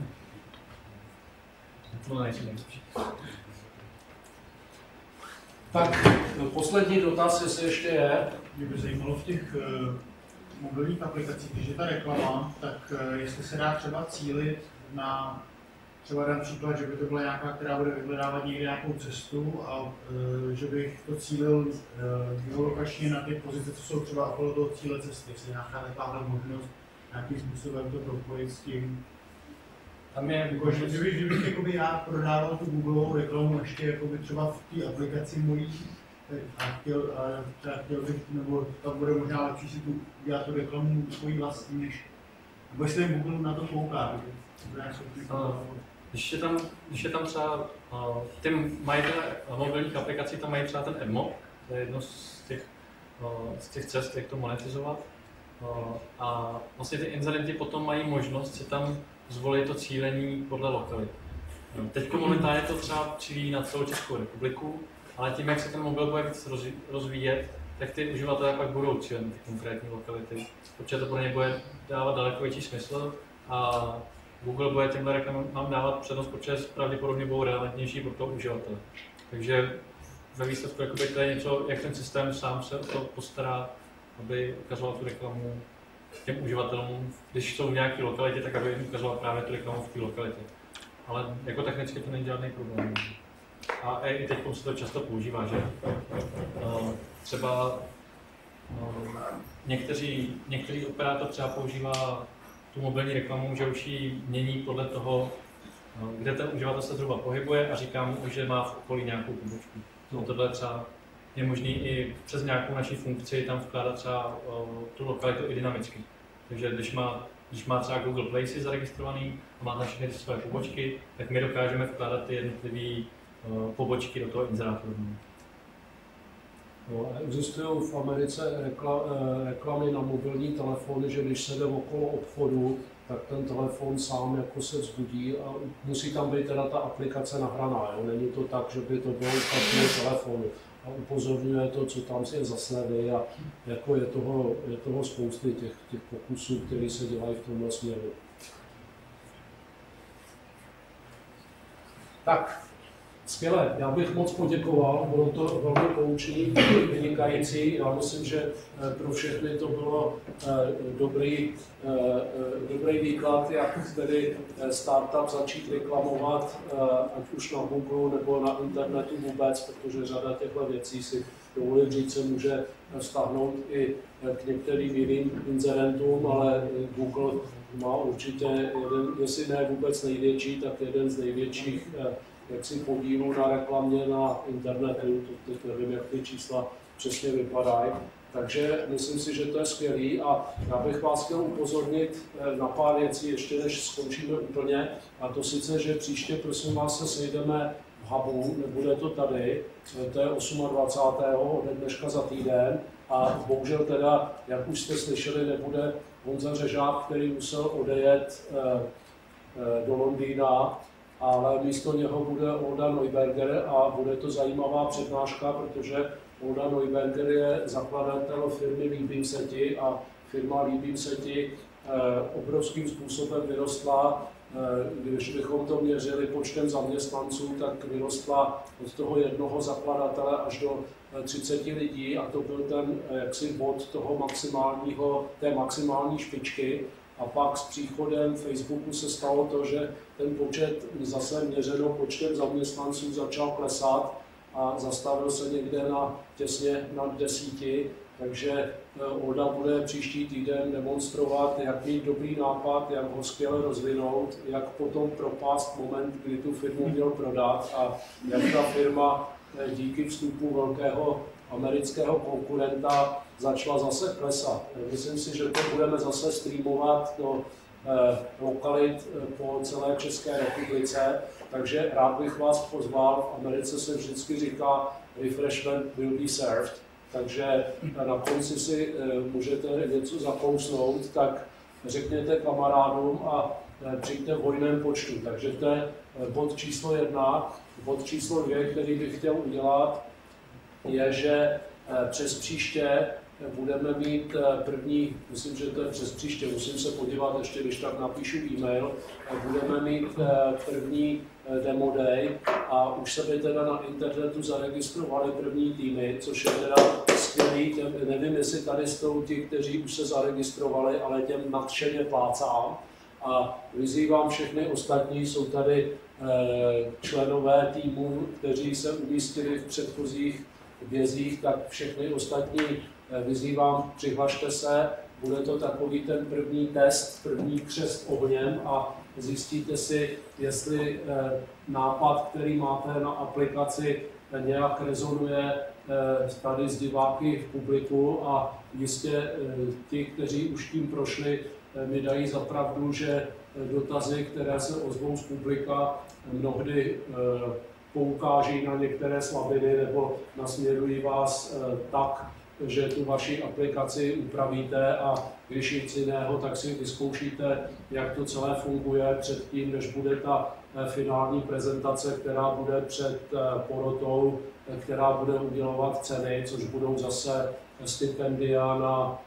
To nejsi nejlepší. Tak, poslední dotaz, jestli ještě je. Mě by zajímalo v těch uh, mobilních aplikacích, když je ta reklama, tak uh, jestli se dá třeba cílit na, třeba dám příklad, že by to byla nějaká, která bude vyhledávat někde nějakou cestu a uh, že bych to cílil uh, geolokačně na ty pozice, co jsou třeba okolo toho cíle cesty, jestli nějaká taková možnost nějakým způsobem to propojit s tím. Tam je, jako, že, kdybych, kdybych jakoby já prodával tu Googleovou reklamu ještě jakoby třeba v té aplikaci mojí a chtěl, a třeba chtěl bych, nebo tam bude možná lepší si tu udělat tu reklamu svojí vlastní, než nebo jestli Google na to kouká. Když je tam, když je tam třeba, uh, ty majitele mobilních aplikací tam mají třeba ten AdMob, to je jedno z těch, uh, z těch cest, jak to monetizovat. Uh, a vlastně ty inzerenti potom mají možnost si tam zvolit to cílení podle lokalit. Teď momentálně to třeba cílí na celou Českou republiku, ale tím, jak se ten mobil bude víc rozvíjet, tak ty uživatelé pak budou cílit ty konkrétní lokality, protože to pro ně bude dávat daleko větší smysl a Google bude těmhle reklamám dávat přednost, protože pravděpodobně budou relevantnější pro toho uživatele. Takže ve výsledku jakoby, to je něco, jak ten systém sám se to postará, aby ukazoval tu reklamu těm uživatelům, když jsou v nějaké lokalitě, tak aby jim ukazoval právě tu reklamu v té lokalitě. Ale jako technicky to není žádný problém. A i teď se to často používá, že uh, třeba uh, někteří, některý operátor třeba používá tu mobilní reklamu, že už ji mění podle toho, uh, kde ten uživatel se zhruba pohybuje a říká mu, že má v okolí nějakou pobočku. No, tohle třeba je možný i přes nějakou naší funkci tam vkládat třeba uh, tu lokalitu i dynamicky. Takže když má, když má třeba Google Places zaregistrovaný a má tam všechny své pobočky, tak my dokážeme vkládat ty jednotlivé uh, pobočky do toho inzerátu. No, existují v Americe rekla, reklamy na mobilní telefony, že když se jde okolo obchodu, tak ten telefon sám jako se vzbudí a musí tam být teda ta aplikace nahraná. Jo? Není to tak, že by to bylo úplně telefonu. A upozorňuje to, co tam je za slevy a jako je toho, je toho spousty těch, těch pokusů, které se dělají v tomhle směru. Tak, skvěle, já bych moc poděkoval, bylo to velmi poučný, vynikající. Já myslím, že pro všechny to bylo dobrý, dobrý výklad, jak tedy startup začít reklamovat, ať už na Google nebo na internetu vůbec, protože řada těchto věcí si dovolím říct, se může vztahnout i k některým jiným inzerentům, ale Google má určitě jeden, jestli ne vůbec největší, tak jeden z největších jaksi podílů na reklamě na internetu, teď nevím, jak ty čísla přesně vypadají. Takže myslím si, že to je skvělý a já bych vás chtěl upozornit na pár věcí, ještě než skončíme úplně. A to sice, že příště, prosím vás, se sejdeme v hubu, nebude to tady, to je dvacátého osmého ode dneška za týden a bohužel teda, jak už jste slyšeli, nebude Honza Řežák, který musel odejet do Londýna, ale místo něho bude Olda Neuberger a bude to zajímavá přednáška, protože Olda Neuberger je zakladatel firmy Líbím se ti a firma Líbím se ti obrovským způsobem vyrostla. Když bychom to měřili počtem zaměstnanců, tak vyrostla od toho jednoho zakladatele až do třiceti lidí a to byl ten jaksi bod toho maximálního, té maximální špičky. A pak s příchodem Facebooku se stalo to, že ten počet zase měřeno počtem zaměstnanců začal klesat a zastavil se někde na těsně nad desíti. Takže Olda bude příští týden demonstrovat, jak mít dobrý nápad, jak ho skvěle rozvinout, jak potom propást moment, kdy tu firmu měl prodat a jak ta firma díky vstupu velkého amerického konkurenta začala zase klesat. Myslím si, že to budeme zase streamovat do eh, lokalit po celé České republice, takže rád bych vás pozval. V Americe se vždycky říká refreshment will be served, takže na konci si eh, můžete něco zakousnout, tak řekněte kamarádům a eh, přijďte v hojném počtu. Takže to je bod číslo jedna. Bod číslo dvě, který bych chtěl udělat, je, že přes příště budeme mít první, myslím, že to je přes příště, musím se podívat ještě, když tak napíšu e-mail, budeme mít první demo day a už se by teda na internetu zaregistrovali první týmy, což je teda skvělý, těm, nevím, jestli tady jsou ti, kteří už se zaregistrovali, ale těm nadšeně plácám a vyzývám všechny ostatní, jsou tady členové týmu, kteří se umístili v předchozích vězích, tak všechny ostatní vyzývám, přihlašte se, bude to takový ten první test, první křest ohněm a zjistíte si, jestli nápad, který máte na aplikaci, nějak rezonuje tady s diváky v publiku a jistě ti, kteří už tím prošli, mi dají za pravdu, že dotazy, které se ozvou z publika, mnohdy poukáží na některé slabiny nebo nasměrují vás tak, že tu vaši aplikaci upravíte a když nic jiného, tak si vyzkoušíte, jak to celé funguje předtím, než bude ta finální prezentace, která bude před porotou, která bude udělovat ceny, což budou zase stipendia na,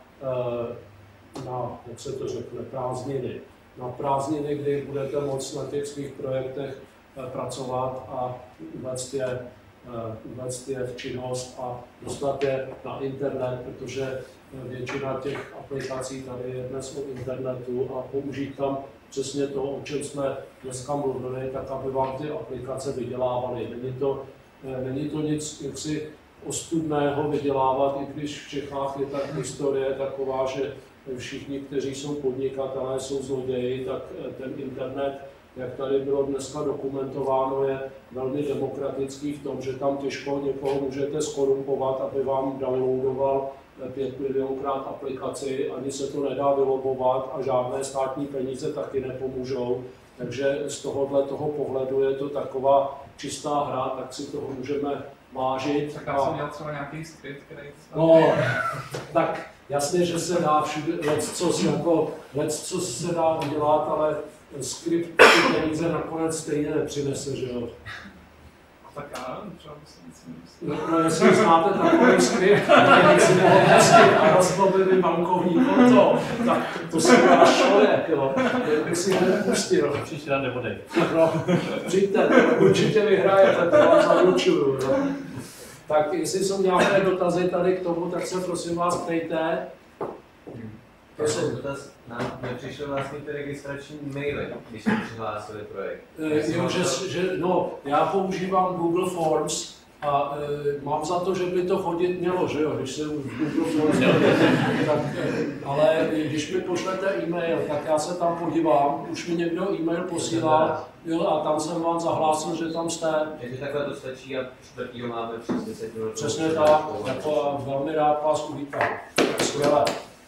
na jak se to řekne, prázdniny. Na prázdniny, kdy budete moct na těch svých projektech pracovat a uvést je, uvést je v činnost a dostat je na internet, protože většina těch aplikací tady je dnes o internetu a použít tam přesně to, o čem jsme dneska mluvili, tak aby vám ty aplikace vydělávaly. Není to, není to nic jaksi ostudného vydělávat, i když v Čechách je tak historie taková, že všichni, kteří jsou podnikatelé, jsou zloději, tak ten internet, jak tady bylo dneska dokumentováno, je velmi demokratický v tom, že tam těžko někoho můžete skorumpovat, aby vám downloadoval pět milionkrát aplikaci, ani se to nedá vylobovat a žádné státní peníze taky nepomůžou. Takže z tohohle toho pohledu je to taková čistá hra, tak si toho můžeme vážit. Tak já jsem měl třeba nějaký skript, který... No, tak jasně, že se dá všude, leccos jako, leccos se dá udělat, ale skript ty peníze nakonec stejně nepřinese, že jo. Tak já nevím, třeba by se nic No, no jestli znáte takový skript, který si mohl pustit a rozmobil bankovní konto, tak to si váš člověk, jo. Kdyby si nepustil. Příště nám nebodej. No, přijďte, určitě vyhrajete, to vám zaručuju, jo. Tak jestli jsou nějaké dotazy tady k tomu, tak se prosím vás ptejte. Prosím. Dotaz, nám nepřišel vlastně ty registrační maily, když jsme přihlásili projekt. E, jo, že, že, no, já používám Google Forms a e, mám za to, že by to chodit mělo, že jo, když jsem v Google Forms, tak, ale když mi pošlete e-mail, tak já se tam podívám, už mi někdo e-mail posílá, jo, a tam jsem vám zahlásil, že tam jste. Takže takhle to stačí a čtvrtýho máme přes deset minut. Přesně tak, jako velmi rád vás uvítám. Skvěle.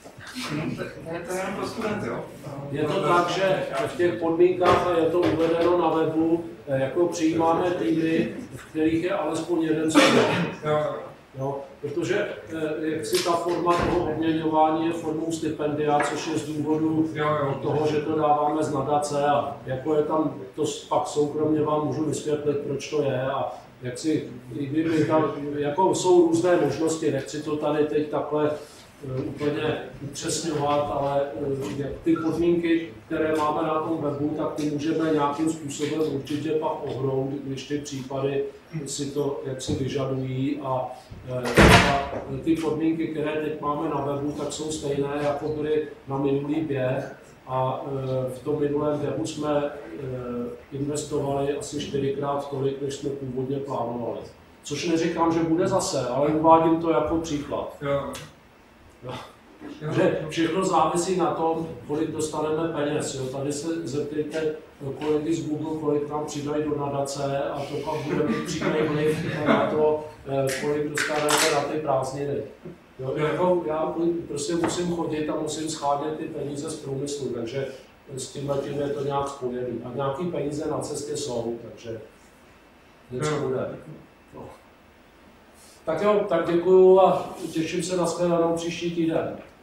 To je jenom pro studenty, jo? Je to tak, že v těch podmínkách je to uvedeno na webu, jako přijímáme týmy, v kterých je alespoň jeden student. Jo, protože jak si ta forma toho odměňování je formou stipendia, což je z důvodu toho, že to dáváme z nadace a jako je tam, to pak soukromně vám můžu vysvětlit, proč to je a jak si, kdyby tam, jako jsou různé možnosti, nechci to tady teď takhle úplně upřesňovat, ale jak ty podmínky, které máme na tom webu, tak ty můžeme nějakým způsobem určitě pak ohnout, když ty případy si to jaksi vyžadují a, a ty podmínky, které teď máme na webu, tak jsou stejné, jako byly na minulý běh a v tom minulém běhu jsme investovali asi čtyřikrát tolik, než jsme původně plánovali. Což neříkám, že bude zase, ale uvádím to jako příklad. No. Že všechno závisí na tom, kolik dostaneme peněz. Jo. Tady se zeptejte kolegy z Google, kolik nám přidají do nadace a to pak bude mít přímý vliv na to, kolik dostaneme na ty prázdniny. Jo, jako já prostě musím chodit a musím schánět ty peníze z průmyslu, takže s tím tím je to nějak spojený. A nějaký peníze na cestě jsou, takže něco bude. No. Tak jo, tak děkuju a těším se na shledanou příští týden.